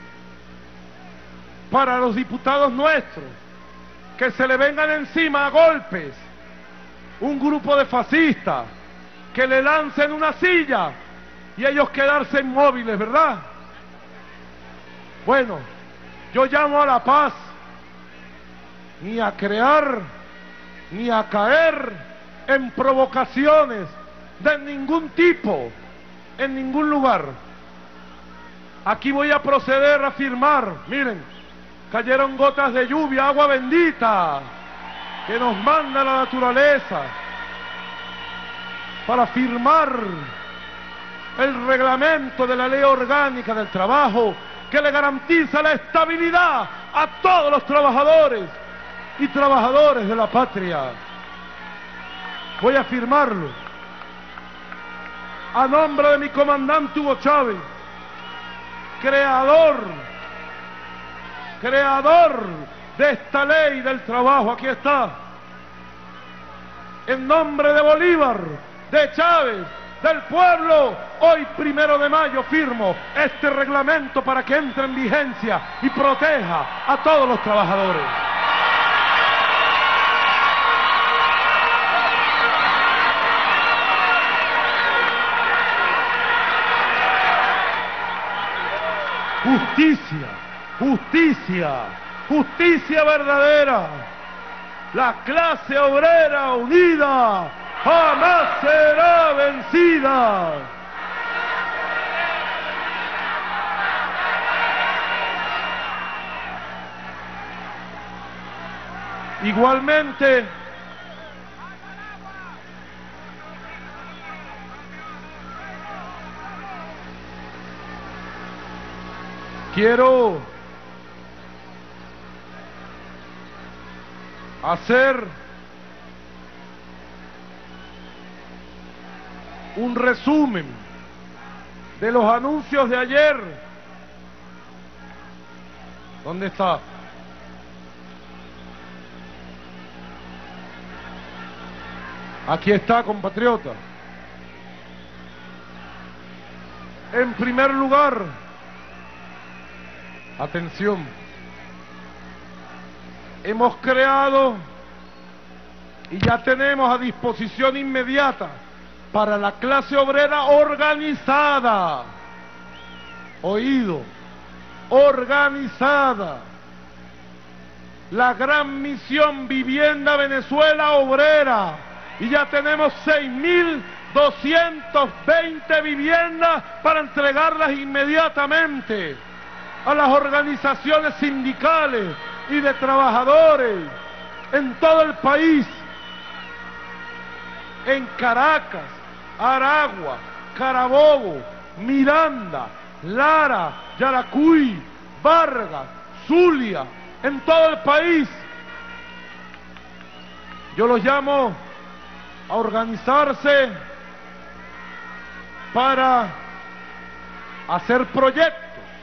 para los diputados nuestros que se le vengan encima a golpes un grupo de fascistas, que le lancen una silla y ellos quedarse inmóviles, ¿verdad? Bueno, yo llamo a la paz, ni a crear, ni a caer en provocaciones de ningún tipo, en ningún lugar. Aquí voy a proceder a firmar, miren, cayeron gotas de lluvia, agua bendita, que nos manda la naturaleza, para firmar el reglamento de la Ley Orgánica del Trabajo, que le garantiza la estabilidad a todos los trabajadores y trabajadores de la patria. Voy a firmarlo a nombre de mi comandante Hugo Chávez, creador, creador de esta ley del trabajo. Aquí está, en nombre de Bolívar, de Chávez, del pueblo, hoy primero de mayo firmo este reglamento para que entre en vigencia y proteja a todos los trabajadores. Justicia, justicia, justicia verdadera. La clase obrera unida jamás será vencida. Igualmente, quiero hacer un resumen de los anuncios de ayer. ¿Dónde está? Aquí está, compatriota. En primer lugar, atención, hemos creado y ya tenemos a disposición inmediata para la clase obrera organizada, oído, organizada, la gran misión Vivienda Venezuela Obrera, y ya tenemos seis mil doscientas veinte viviendas para entregarlas inmediatamente a las organizaciones sindicales y de trabajadores en todo el país, en Caracas, Aragua, Carabobo, Miranda, Lara, Yaracuy, Vargas, Zulia, en todo el país. Yo los llamo a organizarse para hacer proyectos.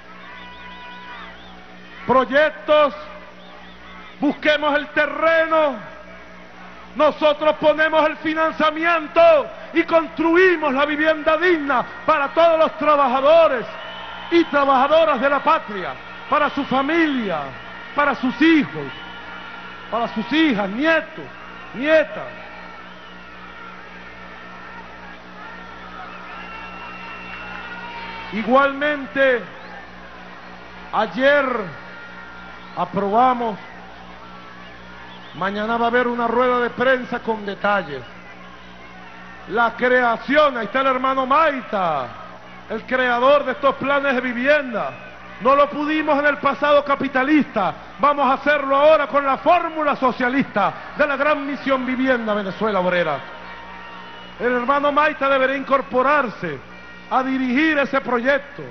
Proyectos, busquemos el terreno, nosotros ponemos el financiamiento y construimos la vivienda digna para todos los trabajadores y trabajadoras de la patria, para su familia, para sus hijos, para sus hijas, nietos, nietas. Igualmente, ayer aprobamos Mañana va a haber una rueda de prensa con detalles. La creación, ahí está el hermano Maita, el creador de estos planes de vivienda. No lo pudimos en el pasado capitalista, vamos a hacerlo ahora con la fórmula socialista de la gran misión Vivienda Venezuela Obrera. El hermano Maita deberá incorporarse a dirigir ese proyecto.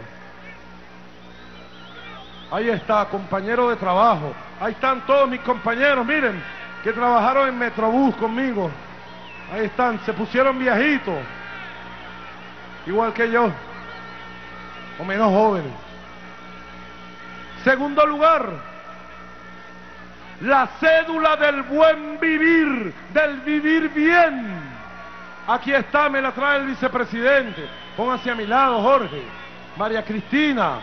Ahí está, compañero de trabajo. Ahí están todos mis compañeros, miren, que trabajaron en Metrobús conmigo. Ahí están, se pusieron viejitos, igual que yo, o menos jóvenes. Segundo lugar, la cédula del buen vivir, del vivir bien. Aquí está, me la trae el vicepresidente. Pónganse a mi lado, Jorge, María Cristina.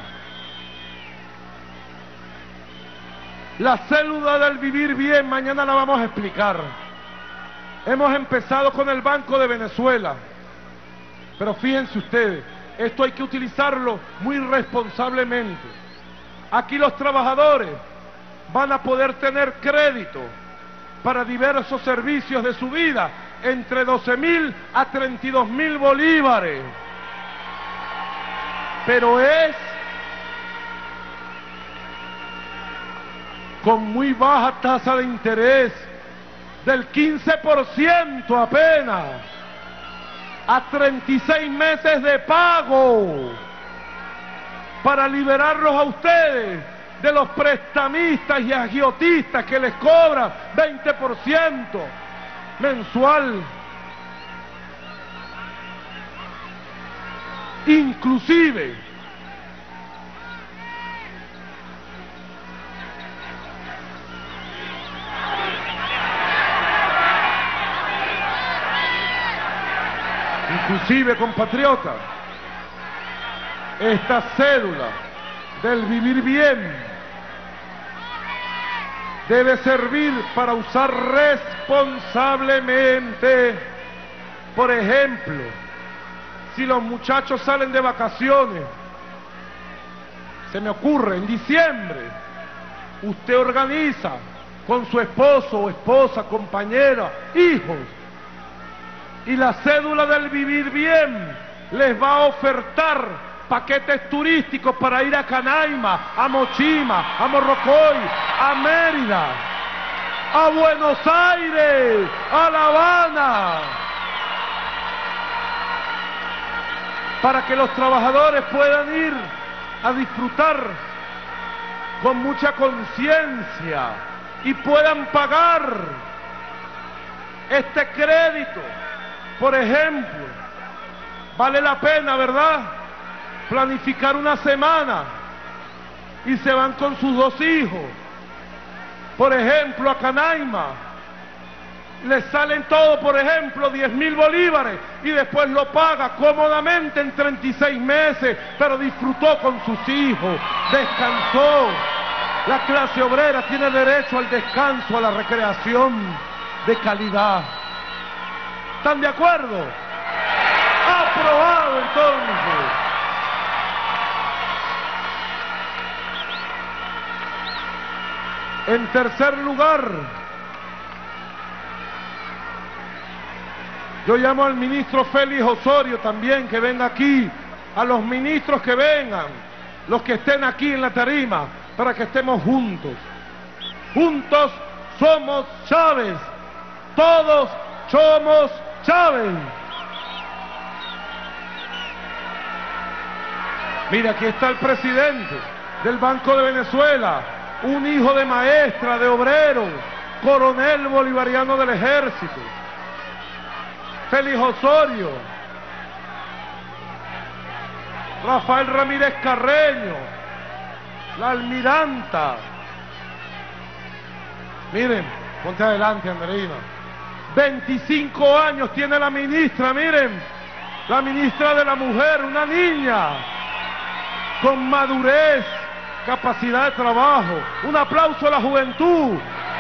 La cédula del vivir bien, mañana la vamos a explicar. Hemos empezado con el Banco de Venezuela, pero fíjense ustedes, esto hay que utilizarlo muy responsablemente. Aquí los trabajadores van a poder tener crédito para diversos servicios de su vida, entre doce mil a treinta y dos mil bolívares. Pero es con muy baja tasa de interés, del quince por ciento apenas, a treinta y seis meses de pago, para liberarlos a ustedes de los prestamistas y agiotistas que les cobran veinte por ciento mensual. Inclusive, inclusive, compatriotas, esta cédula del vivir bien debe servir para usar responsablemente. Por ejemplo, si los muchachos salen de vacaciones, se me ocurre, en diciembre, usted organiza con su esposo o esposa, compañera, hijos, y la cédula del vivir bien les va a ofertar paquetes turísticos para ir a Canaima, a Mochima, a Morrocoy, a Mérida, a Buenos Aires, a La Habana, para que los trabajadores puedan ir a disfrutar con mucha conciencia y puedan pagar este crédito. Por ejemplo, vale la pena, ¿verdad?, planificar una semana y se van con sus dos hijos, por ejemplo, a Canaima. Les salen todo, por ejemplo, diez mil bolívares y después lo paga cómodamente en treinta y seis meses, pero disfrutó con sus hijos, descansó. La clase obrera tiene derecho al descanso, a la recreación de calidad. ¿Están de acuerdo? Aprobado entonces. En tercer lugar, yo llamo al ministro Félix Osorio también que venga aquí, a los ministros que vengan, los que estén aquí en la tarima, para que estemos juntos. Juntos somos Chávez, todos somos Chávez. Mira, aquí está el presidente del Banco de Venezuela, un hijo de maestra, de obrero, coronel bolivariano del ejército, Félix Osorio, Rafael Ramírez Carreño, la almiranta. Miren, ponte adelante, Andreina. veinticinco años tiene la ministra, miren, la ministra de la mujer, una niña, con madurez, capacidad de trabajo. Un aplauso a la juventud.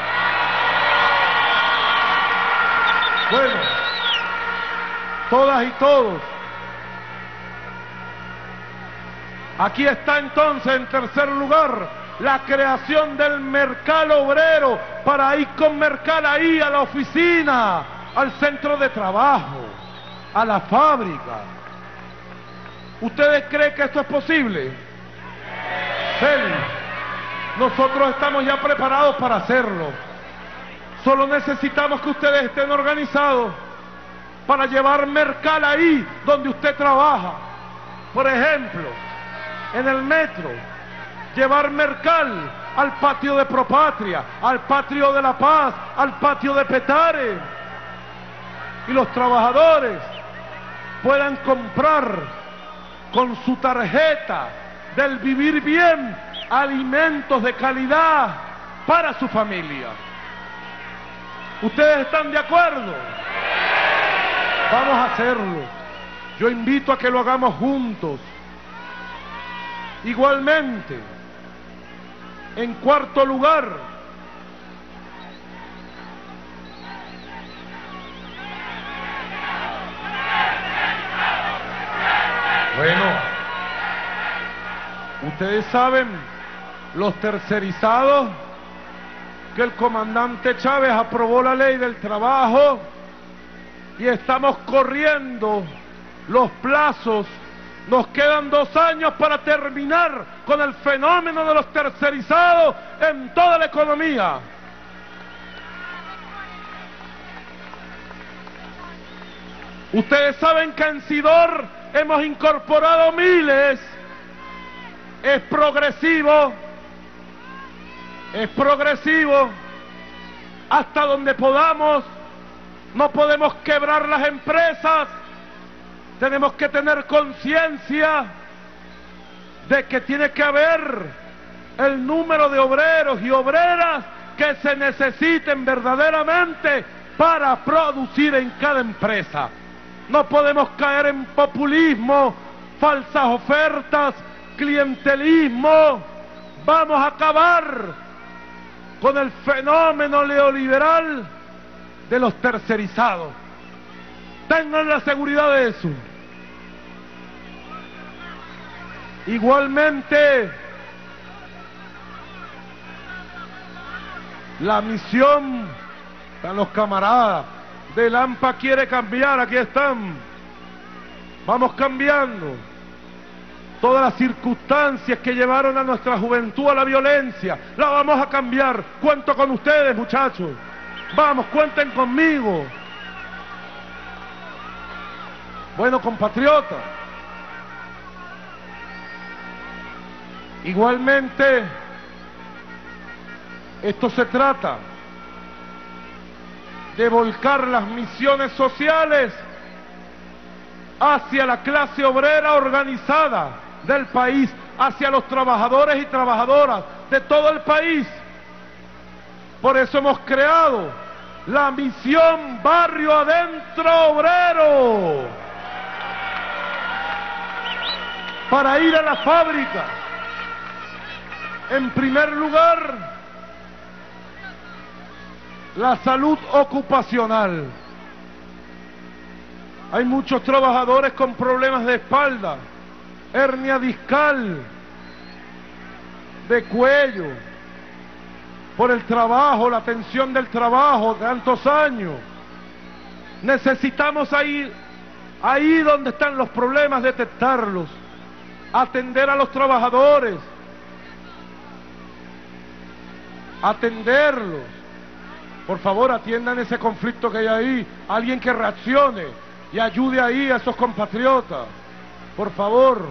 Bueno, todas y todos. Aquí está entonces en tercer lugar la creación del mercado obrero para ir con mercal ahí a la oficina, al centro de trabajo, a la fábrica. ¿Ustedes creen que esto es posible? Sí. Nosotros estamos ya preparados para hacerlo. Solo necesitamos que ustedes estén organizados para llevar mercal ahí donde usted trabaja. Por ejemplo, en el metro, llevar mercal al patio de Propatria, al patio de La Paz, al patio de Petare. Y los trabajadores puedan comprar con su tarjeta del Vivir Bien alimentos de calidad para su familia. ¿Ustedes están de acuerdo? Vamos a hacerlo. Yo invito a que lo hagamos juntos. Igualmente, en cuarto lugar, bueno, ustedes saben, los tercerizados, que el comandante Chávez aprobó la ley del trabajo y estamos corriendo los plazos. Nos quedan dos años para terminar con el fenómeno de los tercerizados en toda la economía. Ustedes saben que en Sidor hemos incorporado miles. Es progresivo, es progresivo, hasta donde podamos. No podemos quebrar las empresas. Tenemos que tener conciencia de que tiene que haber el número de obreros y obreras que se necesiten verdaderamente para producir en cada empresa. No podemos caer en populismo, falsas ofertas, clientelismo. Vamos a acabar con el fenómeno neoliberal de los tercerizados. Tengan la seguridad de eso. Igualmente, la misión a los camaradas del A M P A quiere cambiar, aquí están. Vamos cambiando. Todas las circunstancias que llevaron a nuestra juventud a la violencia, la vamos a cambiar. Cuento con ustedes, muchachos. Vamos, cuenten conmigo. Bueno, compatriotas, igualmente, esto se trata de volcar las misiones sociales hacia la clase obrera organizada del país, hacia los trabajadores y trabajadoras de todo el país. Por eso hemos creado la misión Barrio Adentro Obrero, para ir a la fábrica. En primer lugar, la salud ocupacional. Hay muchos trabajadores con problemas de espalda, hernia discal, de cuello, por el trabajo, la tensión del trabajo, de tantos años. Necesitamos ahí, ahí donde están los problemas, detectarlos, atender a los trabajadores, atenderlos. Por favor, atiendan ese conflicto que hay ahí. Alguien que reaccione y ayude ahí a esos compatriotas. Por favor.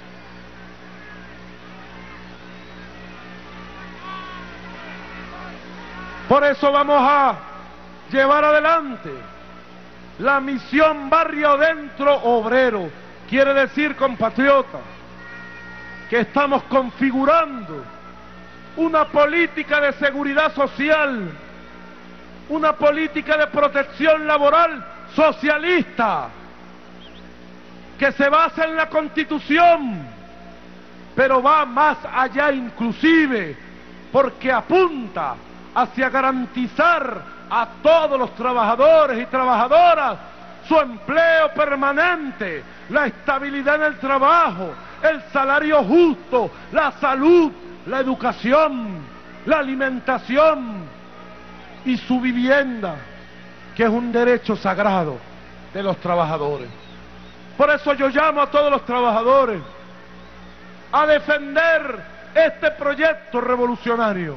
Por eso vamos a llevar adelante la misión Barrio Adentro Obrero. Quiere decir, compatriotas, que estamos configurando una política de seguridad social, una política de protección laboral socialista, que se basa en la Constitución, pero va más allá inclusive, porque apunta hacia garantizar a todos los trabajadores y trabajadoras su empleo permanente, la estabilidad en el trabajo, el salario justo, la salud, la educación, la alimentación y su vivienda, que es un derecho sagrado de los trabajadores. Por eso yo llamo a todos los trabajadores a defender este proyecto revolucionario,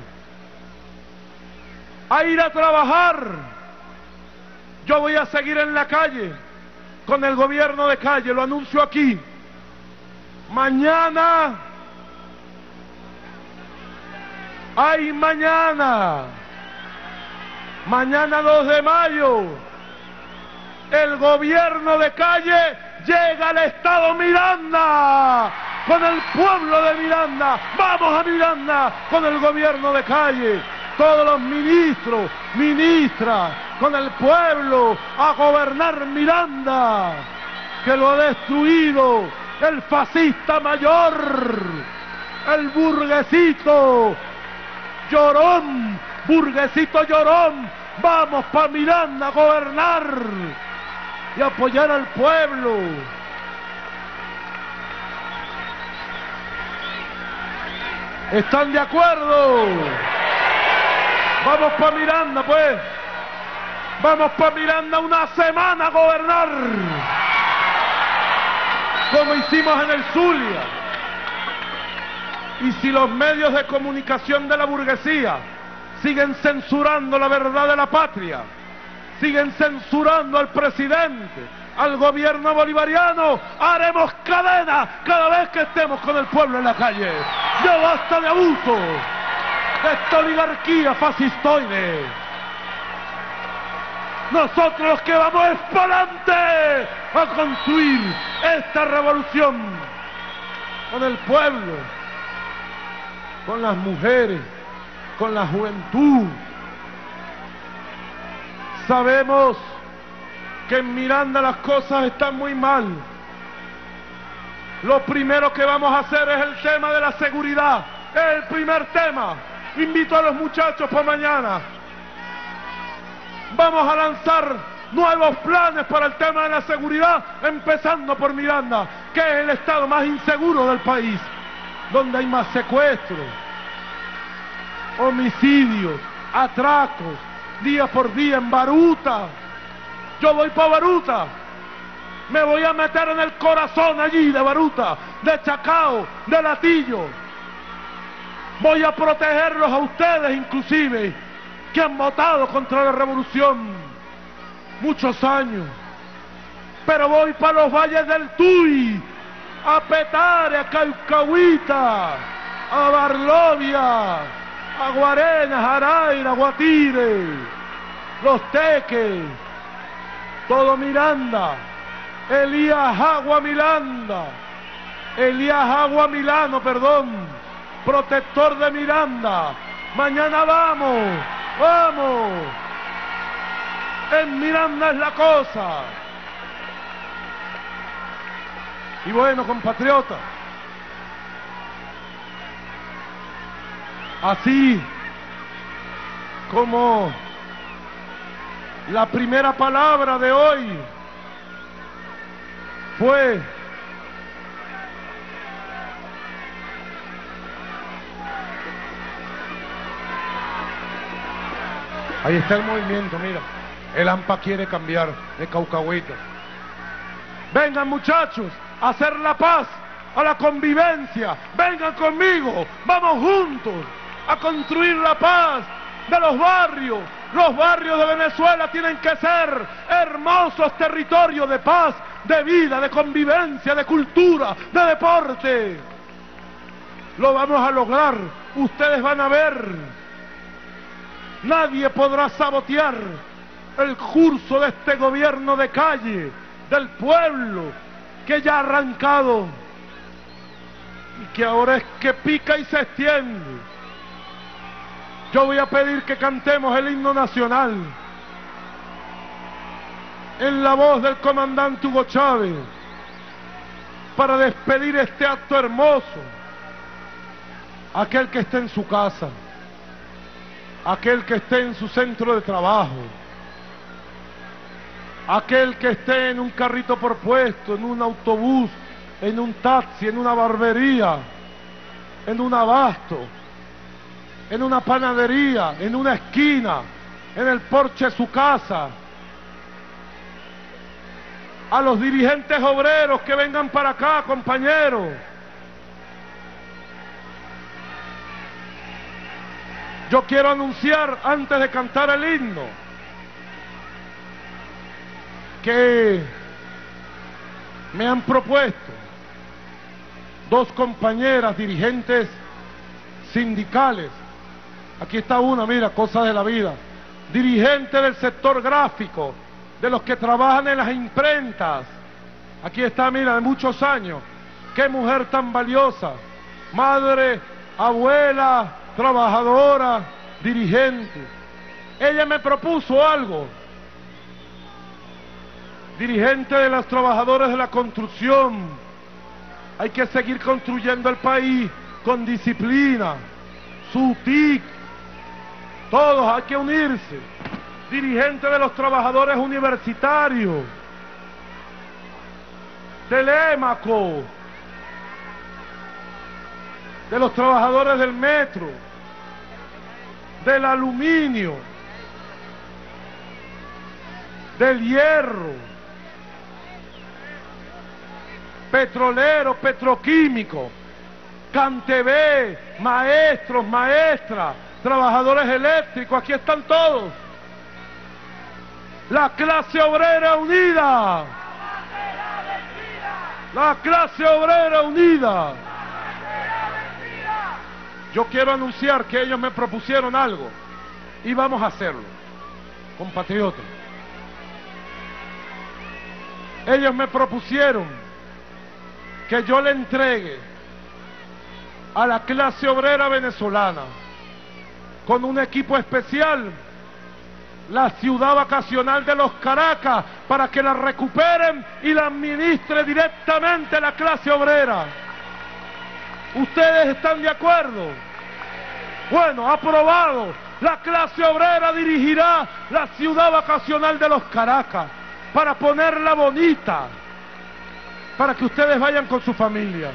a ir a trabajar. Yo voy a seguir en la calle con el gobierno de calle, lo anuncio aquí. Mañana, ay mañana, mañana dos de mayo, el gobierno de calle llega al estado Miranda, con el pueblo de Miranda. Vamos a Miranda con el gobierno de calle, todos los ministros, ministras, con el pueblo a gobernar Miranda, que lo ha destruido el fascista mayor, el burguesito llorón, burguesito llorón. Vamos para Miranda a gobernar y apoyar al pueblo. ¿Están de acuerdo? Vamos para Miranda, pues. Vamos para Miranda una semana a gobernar, como hicimos en el Zulia. Y si los medios de comunicación de la burguesía siguen censurando la verdad de la patria, siguen censurando al presidente, al gobierno bolivariano, haremos cadena cada vez que estemos con el pueblo en la calle. Ya basta de abuso, de esta oligarquía fascistoide. Nosotros los que vamos es para adelante a construir esta revolución con el pueblo, con las mujeres, con la juventud. Sabemos que en Miranda las cosas están muy mal. Lo primero que vamos a hacer es el tema de la seguridad. Es el primer tema. Invito a los muchachos para mañana. Vamos a lanzar nuevos planes para el tema de la seguridad, empezando por Miranda, que es el estado más inseguro del país, donde hay más secuestros, homicidios, atracos, día por día en Baruta. Yo voy para Baruta, me voy a meter en el corazón allí de Baruta, de Chacao, de Latillo. Voy a protegerlos a ustedes inclusive, que han votado contra la revolución muchos años. Pero voy para los valles del Tuy, a Petare, a Caucahuita, a Barlovia, a Guarenas, Jaraira, Guatire, Los Teques, todo Miranda, Elías Agua Miranda, Elías Agua Milano, perdón, protector de Miranda. Mañana vamos, vamos. En Miranda es la cosa. Y bueno, compatriotas, así como la primera palabra de hoy fue ahí está el movimiento, mira. El A M P A quiere cambiar de Caucahuita. Vengan muchachos, a hacer la paz, a la convivencia. Vengan conmigo, vamos juntos a construir la paz de los barrios. Los barrios de Venezuela tienen que ser hermosos territorios de paz, de vida, de convivencia, de cultura, de deporte. Lo vamos a lograr, ustedes van a ver. Nadie podrá sabotear el curso de este gobierno de calle, del pueblo, que ya ha arrancado y que ahora es que pica y se extiende. Yo voy a pedir que cantemos el himno nacional en la voz del comandante Hugo Chávez para despedir este acto hermoso. Aquel que esté en su casa, aquel que esté en su centro de trabajo, aquel que esté en un carrito por puesto, en un autobús, en un taxi, en una barbería, en un abasto, en una panadería, en una esquina, en el porche de su casa. A los dirigentes obreros que vengan para acá, compañeros. Yo quiero anunciar, antes de cantar el himno, que me han propuesto dos compañeras dirigentes sindicales. Aquí está una, mira, cosas de la vida. Dirigente del sector gráfico, de los que trabajan en las imprentas. Aquí está, mira, de muchos años. Qué mujer tan valiosa. Madre, abuela, trabajadora, dirigente. Ella me propuso algo. Dirigente de los trabajadores de la construcción. Hay que seguir construyendo el país con disciplina. Su T I C. Todos hay que unirse. Dirigente de los trabajadores universitarios. Telémaco. De los trabajadores del metro. Del aluminio. Del hierro. Petrolero, petroquímico. Cantebé, maestros, maestras, trabajadores eléctricos, aquí están todos. La clase obrera unida. La clase obrera unida. Yo quiero anunciar que ellos me propusieron algo y vamos a hacerlo, compatriotas. Ellos me propusieron que yo le entregue a la clase obrera venezolana, con un equipo especial, la ciudad vacacional de los Caracas, para que la recuperen y la administre directamente la clase obrera. ¿Ustedes están de acuerdo? Bueno, aprobado. La clase obrera dirigirá la ciudad vacacional de los Caracas, para ponerla bonita, para que ustedes vayan con su familia.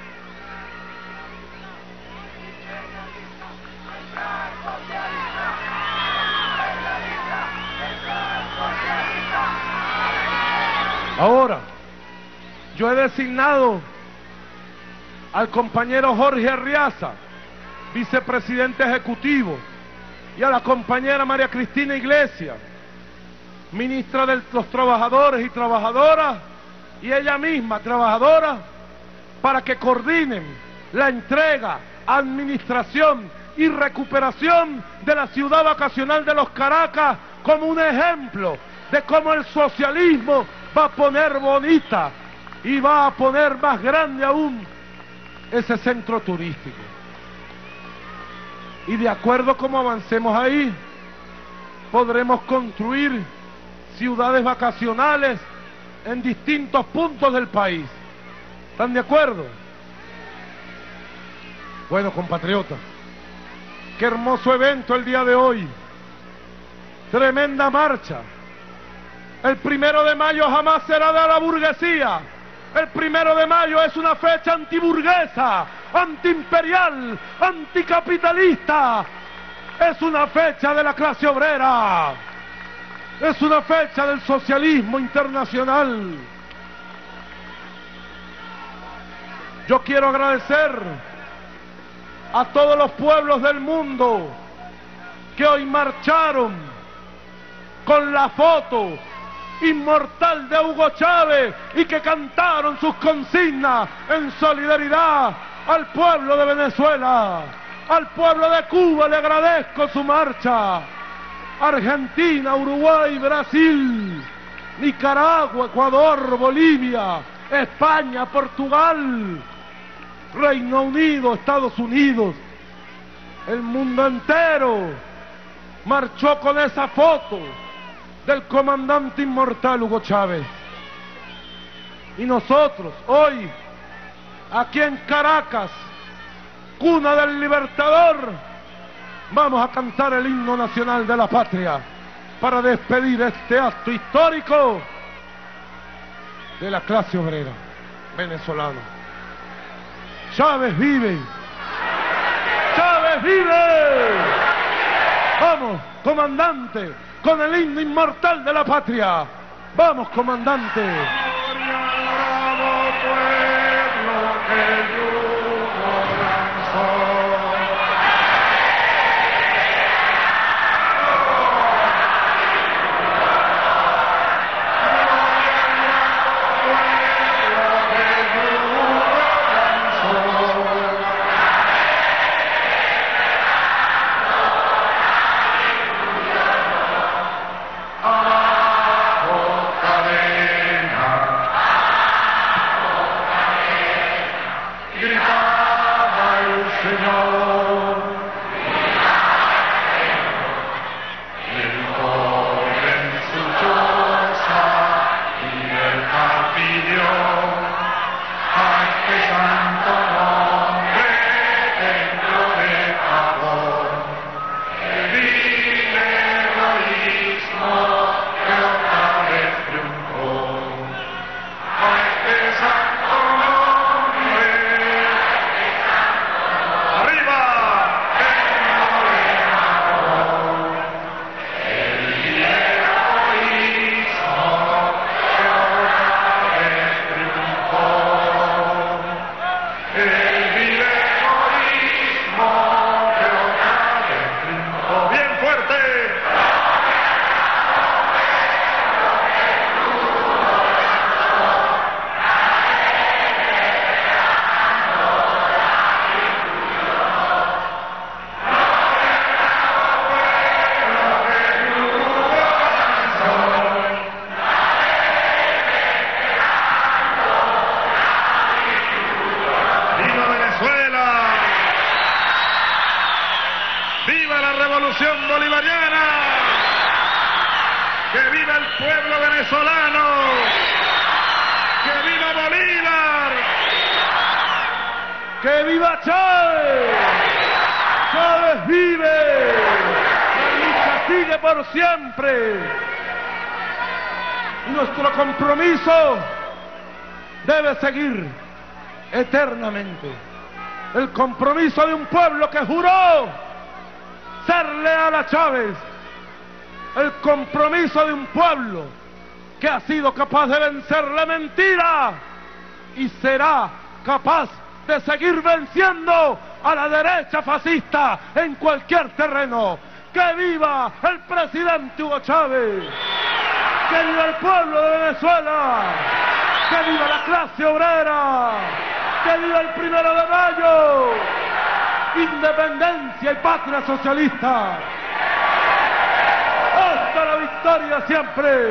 Ahora, yo he designado al compañero Jorge Arriaza, vicepresidente ejecutivo, y a la compañera María Cristina Iglesias, ministra de los trabajadores y trabajadoras, y ella misma, trabajadora, para que coordinen la entrega, administración y recuperación de la ciudad vacacional de los Caracas como un ejemplo de cómo el socialismo va a poner bonita y va a poner más grande aún ese centro turístico. Y de acuerdo a cómo avancemos ahí, podremos construir ciudades vacacionales en distintos puntos del país. ¿Están de acuerdo? Bueno, compatriotas, qué hermoso evento el día de hoy. Tremenda marcha. El primero de mayo jamás será de la burguesía. El primero de mayo es una fecha antiburguesa, antiimperial, anticapitalista. Es una fecha de la clase obrera. Es una fecha del socialismo internacional. Yo quiero agradecer a todos los pueblos del mundo que hoy marcharon con la foto inmortal de Hugo Chávez y que cantaron sus consignas en solidaridad al pueblo de Venezuela. Al pueblo de Cuba le agradezco su marcha. Argentina, Uruguay, Brasil, Nicaragua, Ecuador, Bolivia, España, Portugal, Reino Unido, Estados Unidos, el mundo entero marchó con esa foto del comandante inmortal Hugo Chávez. Y nosotros hoy, aquí en Caracas, cuna del Libertador, vamos a cantar el himno nacional de la patria para despedir este acto histórico de la clase obrera. venezolano. Chávez vive. Chávez vive. Vamos, comandante, con el himno inmortal de la patria. Vamos, comandante. Bolivariana, que viva el pueblo venezolano, que viva Bolívar, que viva Chávez, Chávez vive, la lucha sigue por siempre y nuestro compromiso debe seguir eternamente, el compromiso de un pueblo que juró ser leal a Chávez, el compromiso de un pueblo que ha sido capaz de vencer la mentira y será capaz de seguir venciendo a la derecha fascista en cualquier terreno. ¡Que viva el presidente Hugo Chávez! ¡Que viva el pueblo de Venezuela! ¡Que viva la clase obrera! ¡Que viva el primero de mayo! Independencia y patria socialista. Hasta la victoria siempre.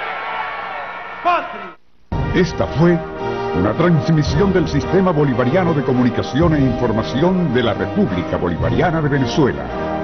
Patria. Esta fue una transmisión del Sistema Bolivariano de Comunicación e Información de la República Bolivariana de Venezuela.